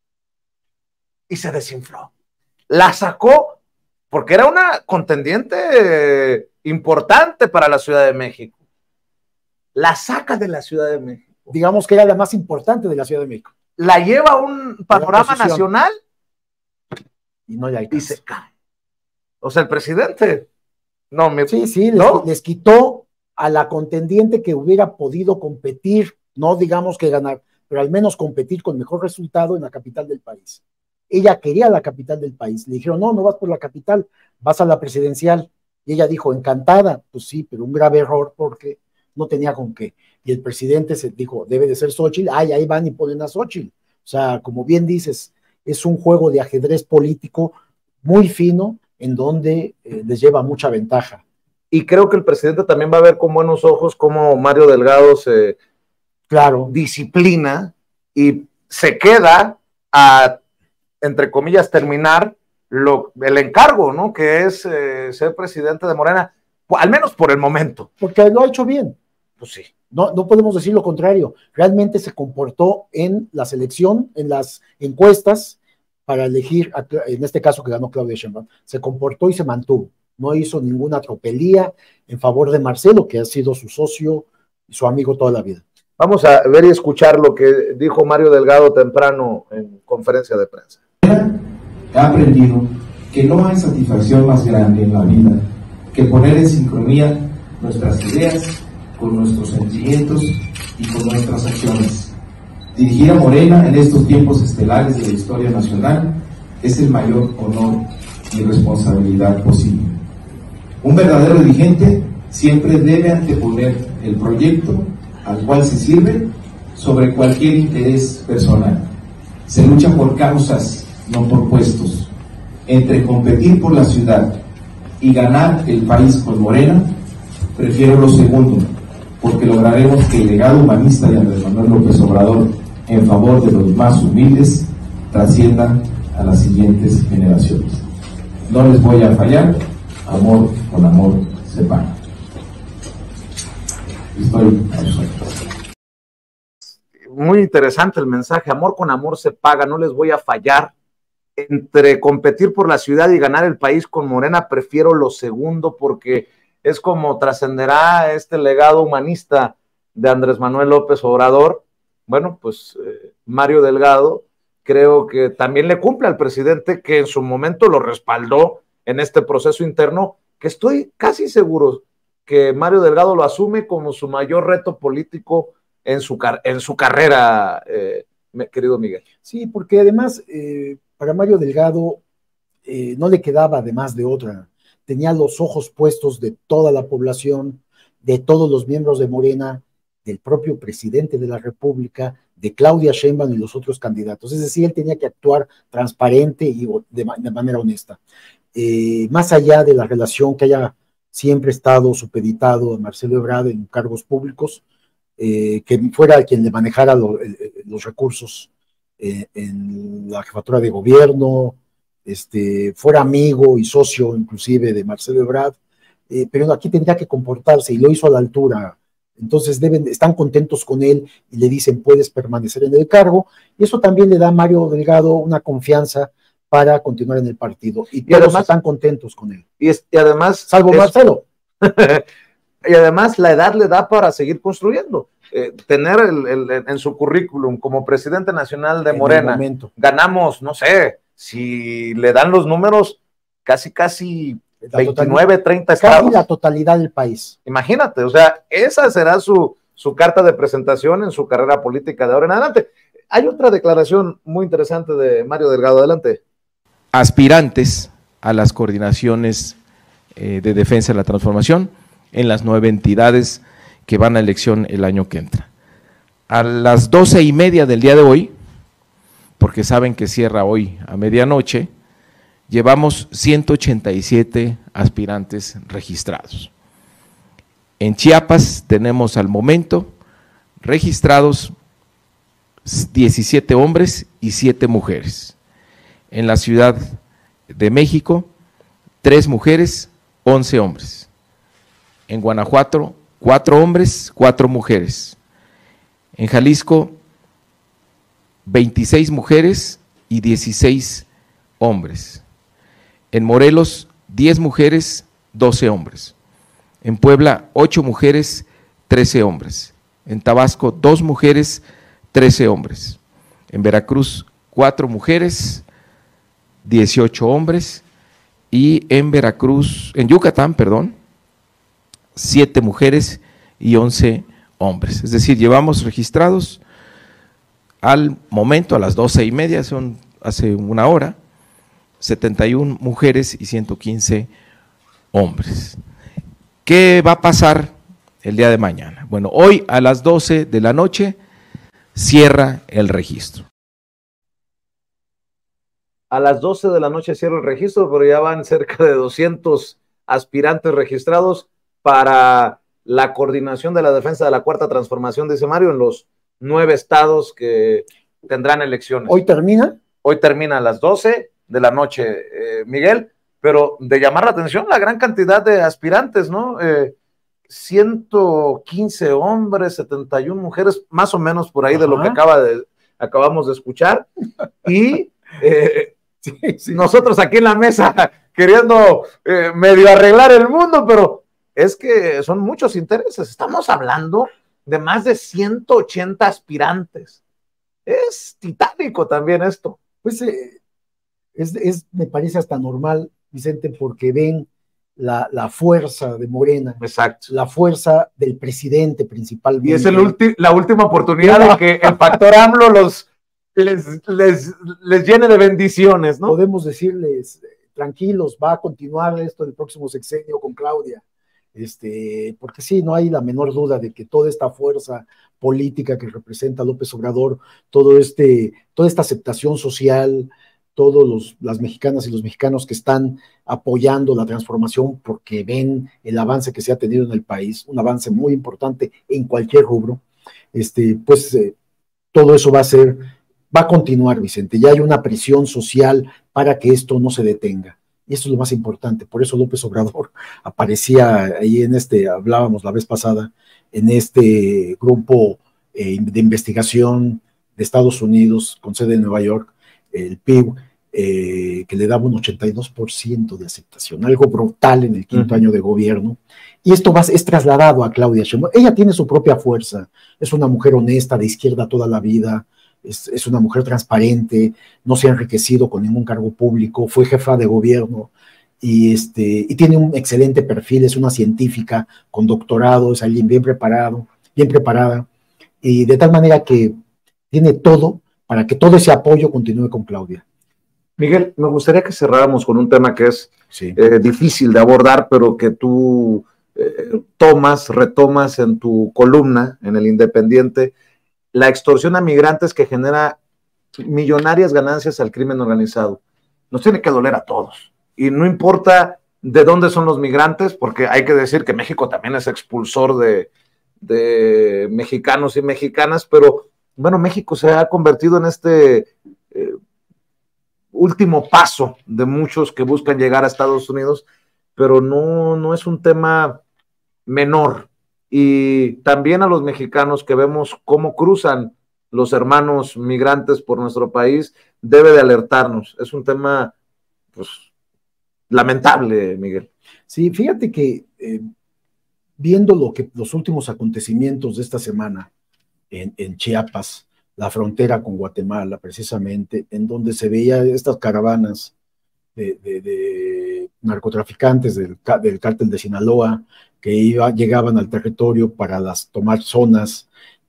y se desinfló. La sacó porque era una contendiente importante para la Ciudad de México. La saca de la Ciudad de México. Digamos que era la más importante de la Ciudad de México. La lleva a un panorama nacional y no le y se cae. O sea, el presidente sí, les quitó a la contendiente que hubiera podido competir, no digamos que ganar, pero al menos competir con mejor resultado en la capital del país. Ella quería la capital del país. Le dijeron, no vas por la capital, vas a la presidencial. Y ella dijo, encantada. Pues sí, pero un grave error porque no tenía con qué. Y el presidente se dijo, debe de ser Xochitl. Ahí van y ponen a Xochitl. O sea, como bien dices, es un juego de ajedrez político muy fino en donde les lleva mucha ventaja. Y creo que el presidente también va a ver con buenos ojos cómo Mario Delgado se disciplina y se queda a, entre comillas, terminar el encargo, ¿no? Que es ser presidente de Morena, al menos por el momento. Porque lo ha hecho bien. Pues sí. No podemos decir lo contrario. Realmente se comportó en la selección, en las encuestas, para elegir, en este caso que ganó Claudia Sheinbaum, se comportó y se mantuvo. No hizo ninguna tropelía en favor de Marcelo, que ha sido su socio y su amigo toda la vida. Vamos a ver y escuchar lo que dijo Mario Delgado temprano en conferencia de prensa. He aprendido que no hay satisfacción más grande en la vida que poner en sincronía nuestras ideas con nuestros sentimientos y con nuestras acciones. Dirigir a Morena en estos tiempos estelares de la historia nacional es el mayor honor y responsabilidad posible. Un verdadero dirigente siempre debe anteponer el proyecto al cual se sirve sobre cualquier interés personal. Se lucha por causas, no por puestos. Entre competir por la ciudad y ganar el país con Morena, prefiero lo segundo, porque lograremos que el legado humanista de Andrés Manuel López Obrador en favor de los más humildes trascienda a las siguientes generaciones. No les voy a fallar, amor con amor se paga. Estoy absuelto. Muy interesante el mensaje, amor con amor se paga, no les voy a fallar. Entre competir por la ciudad y ganar el país con Morena, prefiero lo segundo porque es como trascenderá este legado humanista de Andrés Manuel López Obrador. Bueno, pues Mario Delgado creo que también le cumple al presidente que en su momento lo respaldó en este proceso interno, que estoy casi seguro que Mario Delgado lo asume como su mayor reto político en su carrera, querido Miguel. Sí, porque además para Mario Delgado no le quedaba además de otra. Tenía los ojos puestos de toda la población, de todos los miembros de Morena, del propio presidente de la República, de Claudia Sheinbaum y los otros candidatos. Es decir, él tenía que actuar transparente y de manera honesta. Más allá de la relación que haya siempre estado supeditado a Marcelo Ebrard en cargos públicos, que fuera quien le manejara los recursos en la jefatura de gobierno, fuera amigo y socio inclusive de Marcelo Ebrard, pero aquí tendría que comportarse y lo hizo a la altura. Entonces están contentos con él y le dicen puedes permanecer en el cargo, y eso también le da a Mario Delgado una confianza para continuar en el partido, y todos además, están contentos con él. Y además, salvo Marcelo. Y además la edad le da para seguir construyendo. Tener en su currículum como presidente nacional de Morena, ganamos, no sé, si le dan los números, casi 29, 30 estados. Casi la totalidad del país. Imagínate, o sea, esa será su carta de presentación en su carrera política de ahora en adelante. hay otra declaración muy interesante de Mario Delgado, adelante. Aspirantes a las coordinaciones de defensa de la transformación en las 9 entidades que van a elección el año que entra. A las 12:30 del día de hoy, porque saben que cierra hoy a medianoche, llevamos 187 aspirantes registrados. En Chiapas tenemos al momento registrados 17 hombres y 7 mujeres. En la Ciudad de México, 3 mujeres, 11 hombres. En Guanajuato, 4 hombres, 4 mujeres. En Jalisco, 26 mujeres y 16 hombres. En Morelos, 10 mujeres, 12 hombres. En Puebla, 8 mujeres, 13 hombres. En Tabasco, 2 mujeres, 13 hombres. En Veracruz, 4 mujeres, 18 hombres. Y en Yucatán, 7 mujeres y 11 hombres. Es decir, llevamos registrados al momento, a las 12:30, hace una hora, 71 mujeres y 115 hombres. ¿Qué va a pasar el día de mañana? Bueno, hoy a las 12 de la noche cierra el registro. A las 12 de la noche cierra el registro, pero ya van cerca de 200 aspirantes registrados para la coordinación de la defensa de la Cuarta Transformación, dice Mario, en los 9 estados que tendrán elecciones. ¿Hoy termina? Hoy termina a las 12 de la noche, Miguel, pero de llamar la atención la gran cantidad de aspirantes, ¿no? 115 hombres, 71 mujeres, más o menos por ahí. Ajá. De lo que acabamos de escuchar, y sí. Nosotros aquí en la mesa queriendo medio arreglar el mundo, pero es que son muchos intereses. Estamos hablando de más de 180 aspirantes. Es titánico también esto. Pues me parece hasta normal, Vicente, porque ven la fuerza de Morena. Exacto. La fuerza del presidente principalmente. Y es la última oportunidad de que el factor AMLO les llene de bendiciones, ¿no? Podemos decirles, tranquilos, va a continuar esto el próximo sexenio con Claudia. Porque sí, no hay la menor duda de que toda esta fuerza política que representa López Obrador, toda esta aceptación social, todos las mexicanas y los mexicanos que están apoyando la transformación porque ven el avance que se ha tenido en el país, un avance muy importante en cualquier rubro, todo eso va a continuar, Vicente. Ya hay una presión social para que esto no se detenga. Y eso es lo más importante. Por eso López Obrador aparecía ahí hablábamos la vez pasada, en este grupo de investigación de Estados Unidos, con sede en Nueva York, el PIB, que le daba un 82% de aceptación, algo brutal en el quinto año de gobierno. Y esto es trasladado a Claudia Sheinbaum. Ella tiene su propia fuerza, es una mujer honesta, de izquierda toda la vida, es una mujer transparente, no se ha enriquecido con ningún cargo público, fue jefa de gobierno y tiene un excelente perfil, es una científica con doctorado, es alguien bien preparada, y de tal manera que tiene todo para que todo ese apoyo continúe con Claudia. Miguel, me gustaría que cerráramos con un tema que es difícil de abordar, pero que tú retomas en tu columna, en El Independiente, la extorsión a migrantes que genera millonarias ganancias al crimen organizado. Nos tiene que doler a todos. Y no importa de dónde son los migrantes, porque hay que decir que México también es expulsor de mexicanos y mexicanas, pero bueno, México se ha convertido en este último paso de muchos que buscan llegar a Estados Unidos, pero no es un tema menor. Y también a los mexicanos que vemos cómo cruzan los hermanos migrantes por nuestro país, debe de alertarnos. Es un tema, pues, lamentable, Miguel. Sí, fíjate que viendo los últimos acontecimientos de esta semana en Chiapas, la frontera con Guatemala, precisamente, en donde se veía estas caravanas de narcotraficantes del cártel de Sinaloa, que llegaban al territorio para tomar zonas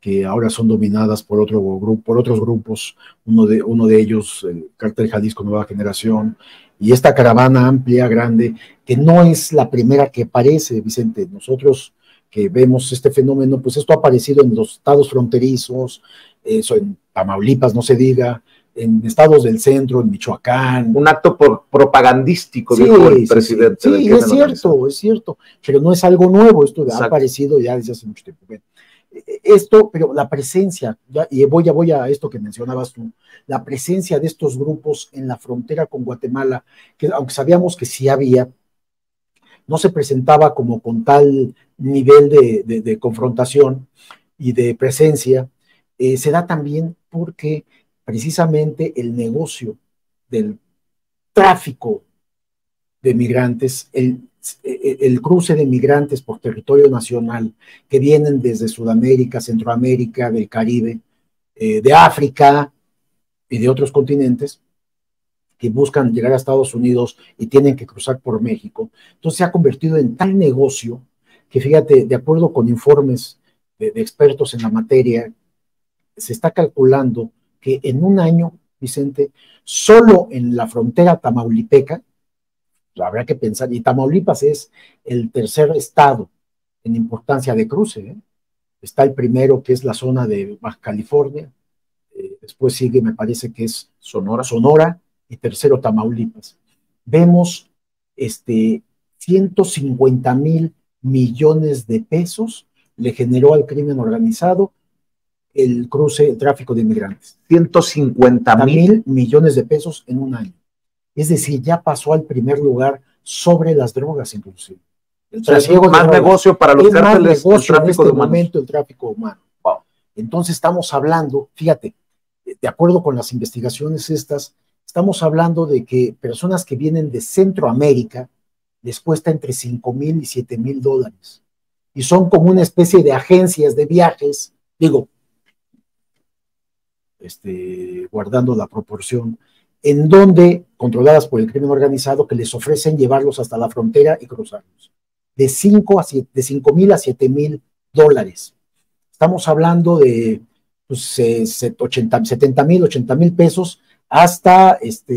que ahora son dominadas por otro grupo, por otros grupos, uno de ellos, el Cártel Jalisco Nueva Generación, y esta caravana amplia, grande, que no es la primera que aparece, Vicente. Nosotros que vemos este fenómeno, pues esto ha aparecido en los estados fronterizos, eso en Tamaulipas, no se diga, en estados del centro, en Michoacán. Un acto propagandístico, sí, dijo el presidente. Sí, es cierto, pero no es algo nuevo, esto Exacto. ha aparecido ya desde hace mucho tiempo. Bueno, pero la presencia, y voy a esto que mencionabas tú, la presencia de estos grupos en la frontera con Guatemala, que aunque sabíamos que sí había, no se presentaba como con tal nivel de confrontación y de presencia, se da también porque precisamente el negocio del tráfico de migrantes, el cruce de migrantes por territorio nacional que vienen desde Sudamérica, Centroamérica, del Caribe, de África y de otros continentes, que buscan llegar a Estados Unidos y tienen que cruzar por México. Entonces se ha convertido en tal negocio que, fíjate, de acuerdo con informes de expertos en la materia, se está calculando que en un año, Vicente, solo en la frontera tamaulipeca, habrá que pensar, y Tamaulipas es el tercer estado en importancia de cruce, ¿eh? Está el primero, que es la zona de Baja California, después sigue, me parece que es Sonora, y tercero Tamaulipas. Vemos 150,000 millones de pesos le generó al crimen organizado el cruce, el tráfico de inmigrantes. 150,000 millones de pesos en un año. Es decir, ya pasó al primer lugar sobre las drogas, inclusive. El trasiego más negocio para los cárteles, el tráfico de humanos. El tráfico humano. Wow. Entonces estamos hablando, fíjate, de acuerdo con las investigaciones estas, estamos hablando de que personas que vienen de Centroamérica les cuesta entre 5,000 y 7,000 dólares. Y son como una especie de agencias de viajes, digo, guardando la proporción, en donde, controladas por el crimen organizado, que les ofrecen llevarlos hasta la frontera y cruzarlos. De 5,000 a 7,000 dólares. Estamos hablando de pues, 70,000, 80,000 pesos hasta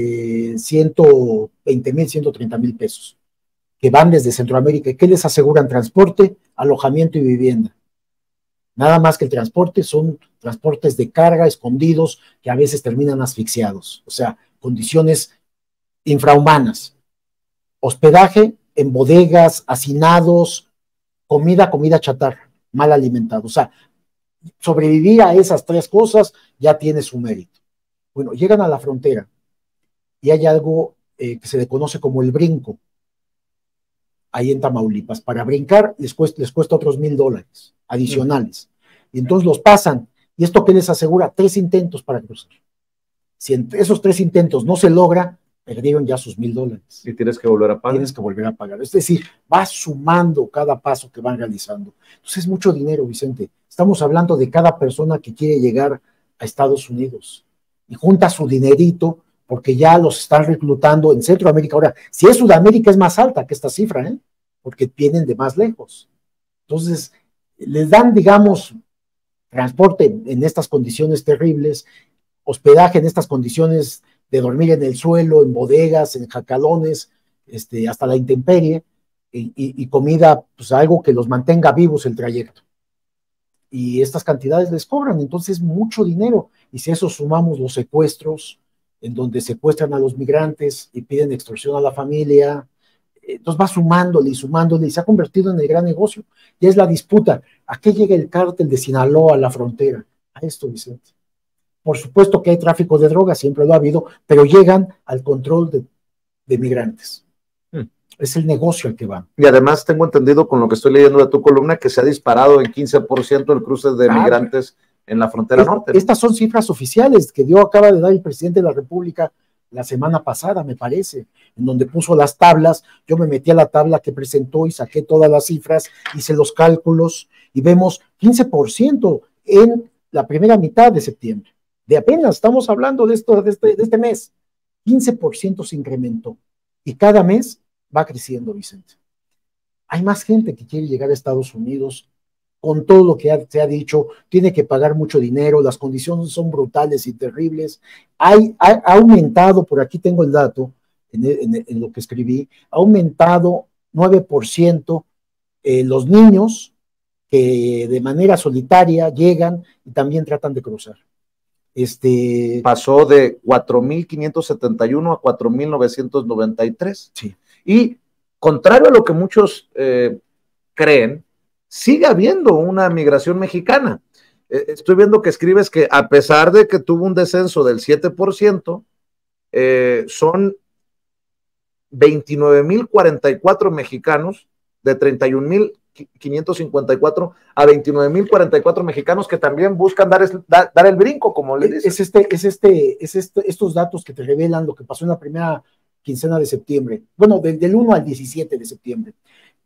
120,000, 130,000 pesos, que van desde Centroamérica. ¿Qué les aseguran? Transporte, alojamiento y vivienda. Nada más que el transporte son transportes de carga escondidos que a veces terminan asfixiados. O sea, condiciones infrahumanas. Hospedaje en bodegas, hacinados, comida chatarra, mal alimentado. O sea, sobrevivir a esas tres cosas ya tiene su mérito. Bueno, llegan a la frontera y hay algo que se le conoce como el brinco, ahí en Tamaulipas. Para brincar les cuesta otros $1,000 adicionales. Y entonces los pasan. ¿Y esto qué les asegura? 3 intentos para cruzar. Si en esos 3 intentos no se logra, perdieron ya sus $1,000. Y tienes que volver a pagar. Tienes que volver a pagar. Es decir, vas sumando cada paso que van realizando. Entonces es mucho dinero, Vicente. Estamos hablando de cada persona que quiere llegar a Estados Unidos y junta su dinerito porque ya los están reclutando en Centroamérica. Ahora, si es Sudamérica es más alta que esta cifra, ¿eh? Porque vienen de más lejos. Entonces, les dan, digamos, transporte en estas condiciones terribles, hospedaje en estas condiciones de dormir en el suelo, en bodegas, en jacalones, hasta la intemperie, y comida, pues algo que los mantenga vivos el trayecto. Y estas cantidades les cobran, entonces mucho dinero. Y si a eso sumamos los secuestros, en donde secuestran a los migrantes y piden extorsión a la familia, entonces va sumándole y se ha convertido en el gran negocio. Ya es la disputa. ¿A qué llega el cártel de Sinaloa a la frontera? A esto, Vicente. Por supuesto que hay tráfico de drogas, siempre lo ha habido, pero llegan al control de migrantes. Es el negocio al que van. Y además tengo entendido con lo que estoy leyendo de tu columna que se ha disparado en 15% el cruce de migrantes en la frontera norte. Estas son cifras oficiales que acaba de dar el presidente de la República la semana pasada, me parece, en donde puso las tablas. Yo me metí a la tabla que presentó y saqué todas las cifras, hice los cálculos y vemos 15% en la primera mitad de septiembre. De apenas estamos hablando de este mes. 15% se incrementó y cada mes va creciendo, Vicente. Hay más gente que quiere llegar a Estados Unidos con todo lo que se ha dicho, tiene que pagar mucho dinero, las condiciones son brutales y terribles. Ha aumentado, por aquí tengo el dato, en lo que escribí, ha aumentado 9% los niños que de manera solitaria llegan y también tratan de cruzar. Pasó de 4.571 a 4.993. Sí. Y contrario a lo que muchos creen, sigue habiendo una migración mexicana. Estoy viendo que escribes que a pesar de que tuvo un descenso del 7%, son 29.044 mexicanos, de 31.554 a 29.044 mexicanos que también buscan dar el brinco, como le dicen. Estos datos que te revelan lo que pasó en la primera quincena de septiembre, bueno, del 1 al 17 de septiembre.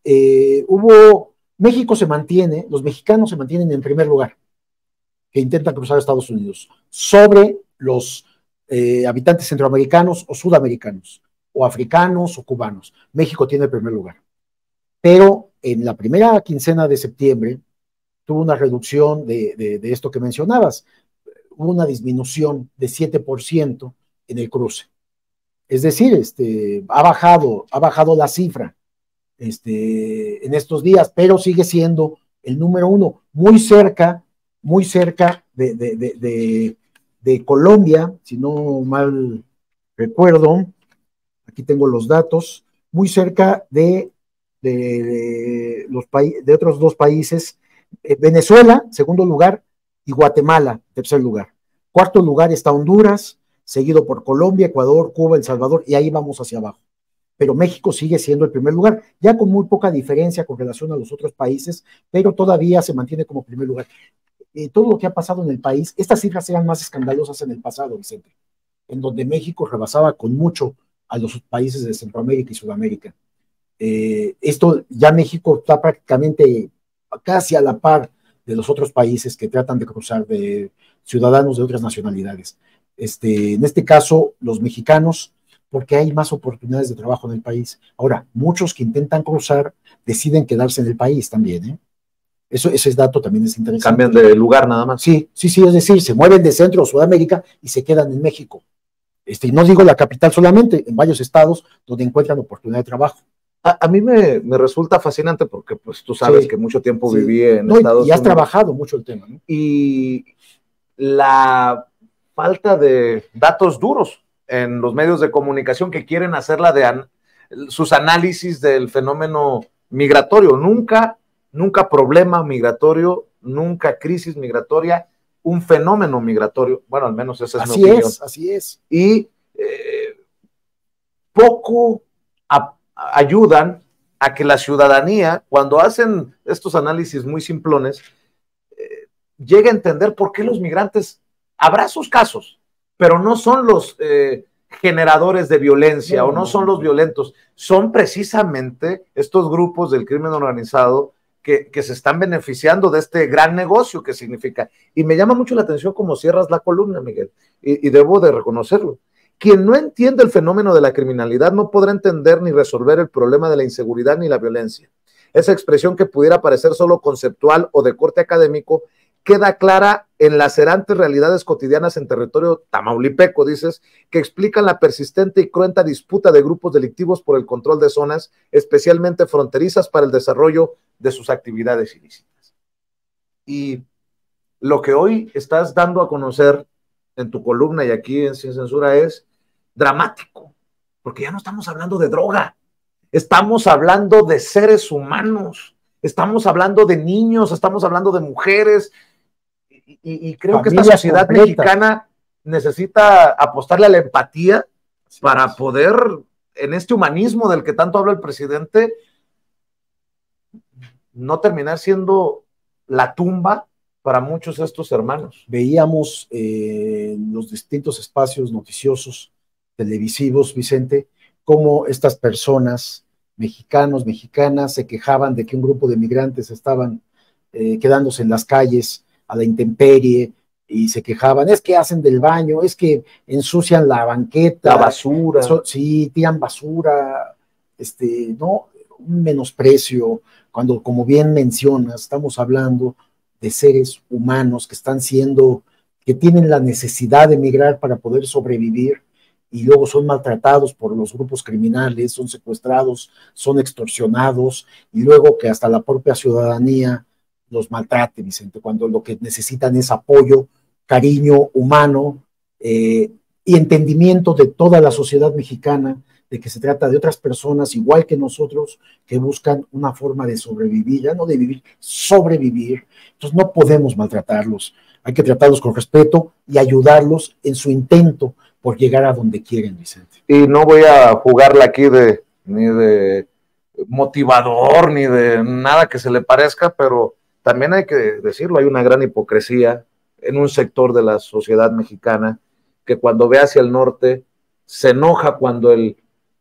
México se mantiene, los mexicanos se mantienen en primer lugar, que intentan cruzar a Estados Unidos, sobre los habitantes centroamericanos o sudamericanos, o africanos o cubanos. México tiene el primer lugar. Pero en la primera quincena de septiembre tuvo una reducción de esto que mencionabas, hubo una disminución de 7% en el cruce. Es decir, ha bajado la cifra en estos días, pero sigue siendo el número 1, muy cerca de Colombia, si no mal recuerdo, aquí tengo los datos, muy cerca de otros dos países, Venezuela, segundo lugar, y Guatemala, tercer lugar. Cuarto lugar está Honduras, seguido por Colombia, Ecuador, Cuba, El Salvador, y ahí vamos hacia abajo. Pero México sigue siendo el primer lugar, ya con muy poca diferencia con relación a los otros países, pero todavía se mantiene como primer lugar. Todo lo que ha pasado en el país, estas cifras eran más escandalosas en el pasado, Vicente, en donde México rebasaba con mucho a los países de Centroamérica y Sudamérica. Esto ya México está prácticamente casi a la par de los otros países que tratan de cruzar, de ciudadanos de otras nacionalidades. En este caso, los mexicanos, porque hay más oportunidades de trabajo en el país. Ahora, muchos que intentan cruzar deciden quedarse en el país también, ¿eh? Ese dato también es interesante. Cambian de lugar nada más. Sí, es decir, se mueven de Centro o Sudamérica y se quedan en México. Y no digo la capital solamente, en varios estados donde encuentran oportunidad de trabajo. A mí me resulta fascinante porque pues tú sabes que mucho tiempo viví en Estados Unidos. Y has trabajado mucho el tema, ¿no? Y la falta de datos duros en los medios de comunicación que quieren hacerla de sus análisis del fenómeno migratorio. Nunca problema migratorio, nunca crisis migratoria, un fenómeno migratorio. Bueno, al menos esa es mi opinión. Así es. Y poco ayudan a que la ciudadanía, cuando hacen estos análisis muy simplones, llegue a entender por qué los migrantes, habrá sus casos, pero no son los generadores de violencia o no son los violentos, son precisamente estos grupos del crimen organizado que se están beneficiando de este gran negocio que significa. Y me llama mucho la atención cómo cierras la columna, Miguel, y debo de reconocerlo. Quien no entiende el fenómeno de la criminalidad no podrá entender ni resolver el problema de la inseguridad ni la violencia. Esa expresión que pudiera parecer solo conceptual o de corte académico queda clara en lacerantes realidades cotidianas en territorio tamaulipeco, dices, que explican la persistente y cruenta disputa de grupos delictivos por el control de zonas, especialmente fronterizas, para el desarrollo de sus actividades ilícitas. Y lo que hoy estás dando a conocer en tu columna y aquí en Sin Censura es dramático, porque ya no estamos hablando de droga, estamos hablando de seres humanos, estamos hablando de niños, estamos hablando de mujeres, y creo que esta sociedad mexicana necesita apostarle a la empatía para poder, en este humanismo del que tanto habla el presidente, no terminar siendo la tumba para muchos de estos hermanos. Veíamos en los distintos espacios noticiosos, televisivos, Vicente, cómo estas personas, mexicanos, mexicanas, se quejaban de que un grupo de migrantes estaban quedándose en las calles a la intemperie, y se quejaban, es que hacen del baño, es que ensucian la banqueta. La basura. Sí, tiran basura, no, un menosprecio, cuando, como bien mencionas, estamos hablando de seres humanos que tienen la necesidad de emigrar para poder sobrevivir y luego son maltratados por los grupos criminales, son secuestrados, son extorsionados y luego que hasta la propia ciudadanía los maltrate, Vicente, cuando lo que necesitan es apoyo, cariño humano y entendimiento de toda la sociedad mexicana, de que se trata de otras personas igual que nosotros que buscan una forma de sobrevivir, ya no de vivir, sobrevivir. Entonces no podemos maltratarlos, hay que tratarlos con respeto y ayudarlos en su intento por llegar a donde quieren, Vicente. Y no voy a jugarla aquí ni de motivador, ni de nada que se le parezca, pero también hay que decirlo, hay una gran hipocresía en un sector de la sociedad mexicana que cuando ve hacia el norte se enoja cuando el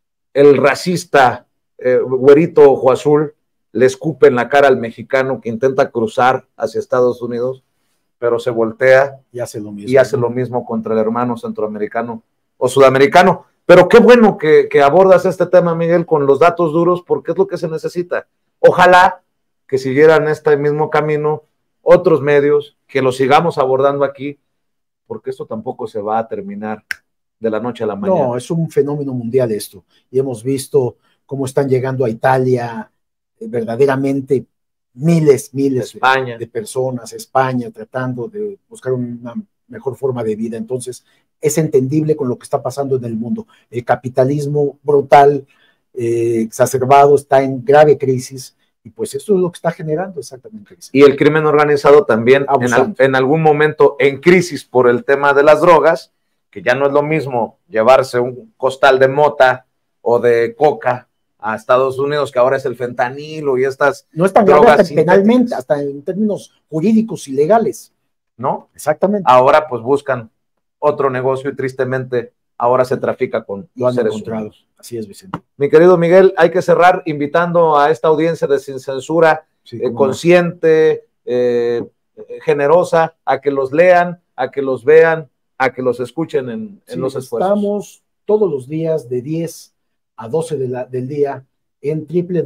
racista güerito ojo azul le escupe en la cara al mexicano que intenta cruzar hacia Estados Unidos, pero se voltea y hace lo mismo contra el hermano centroamericano o sudamericano. Pero qué bueno que abordas este tema, Miguel, con los datos duros, porque es lo que se necesita. Ojalá que siguieran este mismo camino otros medios, que lo sigamos abordando aquí, porque esto tampoco se va a terminar de la noche a la mañana. No, es un fenómeno mundial esto, y hemos visto cómo están llegando a Italia verdaderamente miles de personas, España, tratando de buscar una mejor forma de vida. Entonces, es entendible con lo que está pasando en el mundo. El capitalismo brutal, exacerbado, está en grave crisis, y pues esto es lo que está generando exactamente. Y el crimen organizado también en algún momento en crisis por el tema de las drogas, que ya no es lo mismo llevarse un costal de mota o de coca a Estados Unidos, que ahora es el fentanilo y estas no es tan grave penalmente, hasta en términos jurídicos y legales. ¿No? Exactamente. Ahora pues buscan otro negocio y tristemente ahora se trafica con seres humanos. Así es, Vicente. Mi querido Miguel, hay que cerrar invitando a esta audiencia de Sin Censura, consciente, generosa, a que los lean, a que los vean, a que los escuchen en los esfuerzos. Estamos todos los días de 10 a 12 del día en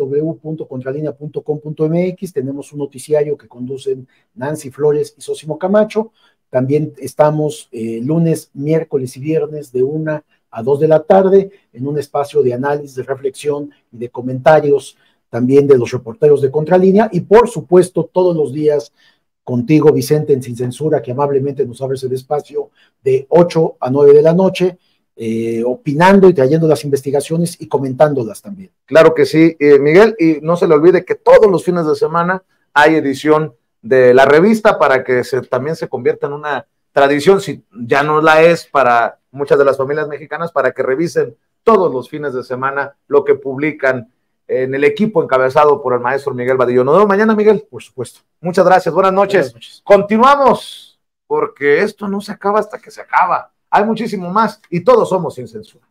www.contralinea.com.mx. Tenemos un noticiario que conducen Nancy Flores y Sósimo Camacho. También estamos lunes, miércoles y viernes de 1 a 2 de la tarde en un espacio de análisis, de reflexión y de comentarios también de los reporteros de Contralínea, y por supuesto todos los días contigo, Vicente, en Sin Censura, que amablemente nos abres el espacio de 8 a 9 de la noche, opinando y trayendo las investigaciones y comentándolas también. Claro que sí, Miguel, y no se le olvide que todos los fines de semana hay edición de la revista para que también se convierta en una tradición, si ya no la es para muchas de las familias mexicanas, para que revisen todos los fines de semana lo que publican en el equipo encabezado por el maestro Miguel Vadillo. Nos vemos mañana, Miguel. Por supuesto. Muchas gracias, buenas noches. Buenas noches. Continuamos, porque esto no se acaba hasta que se acaba. Hay muchísimo más y todos somos Sin Censura.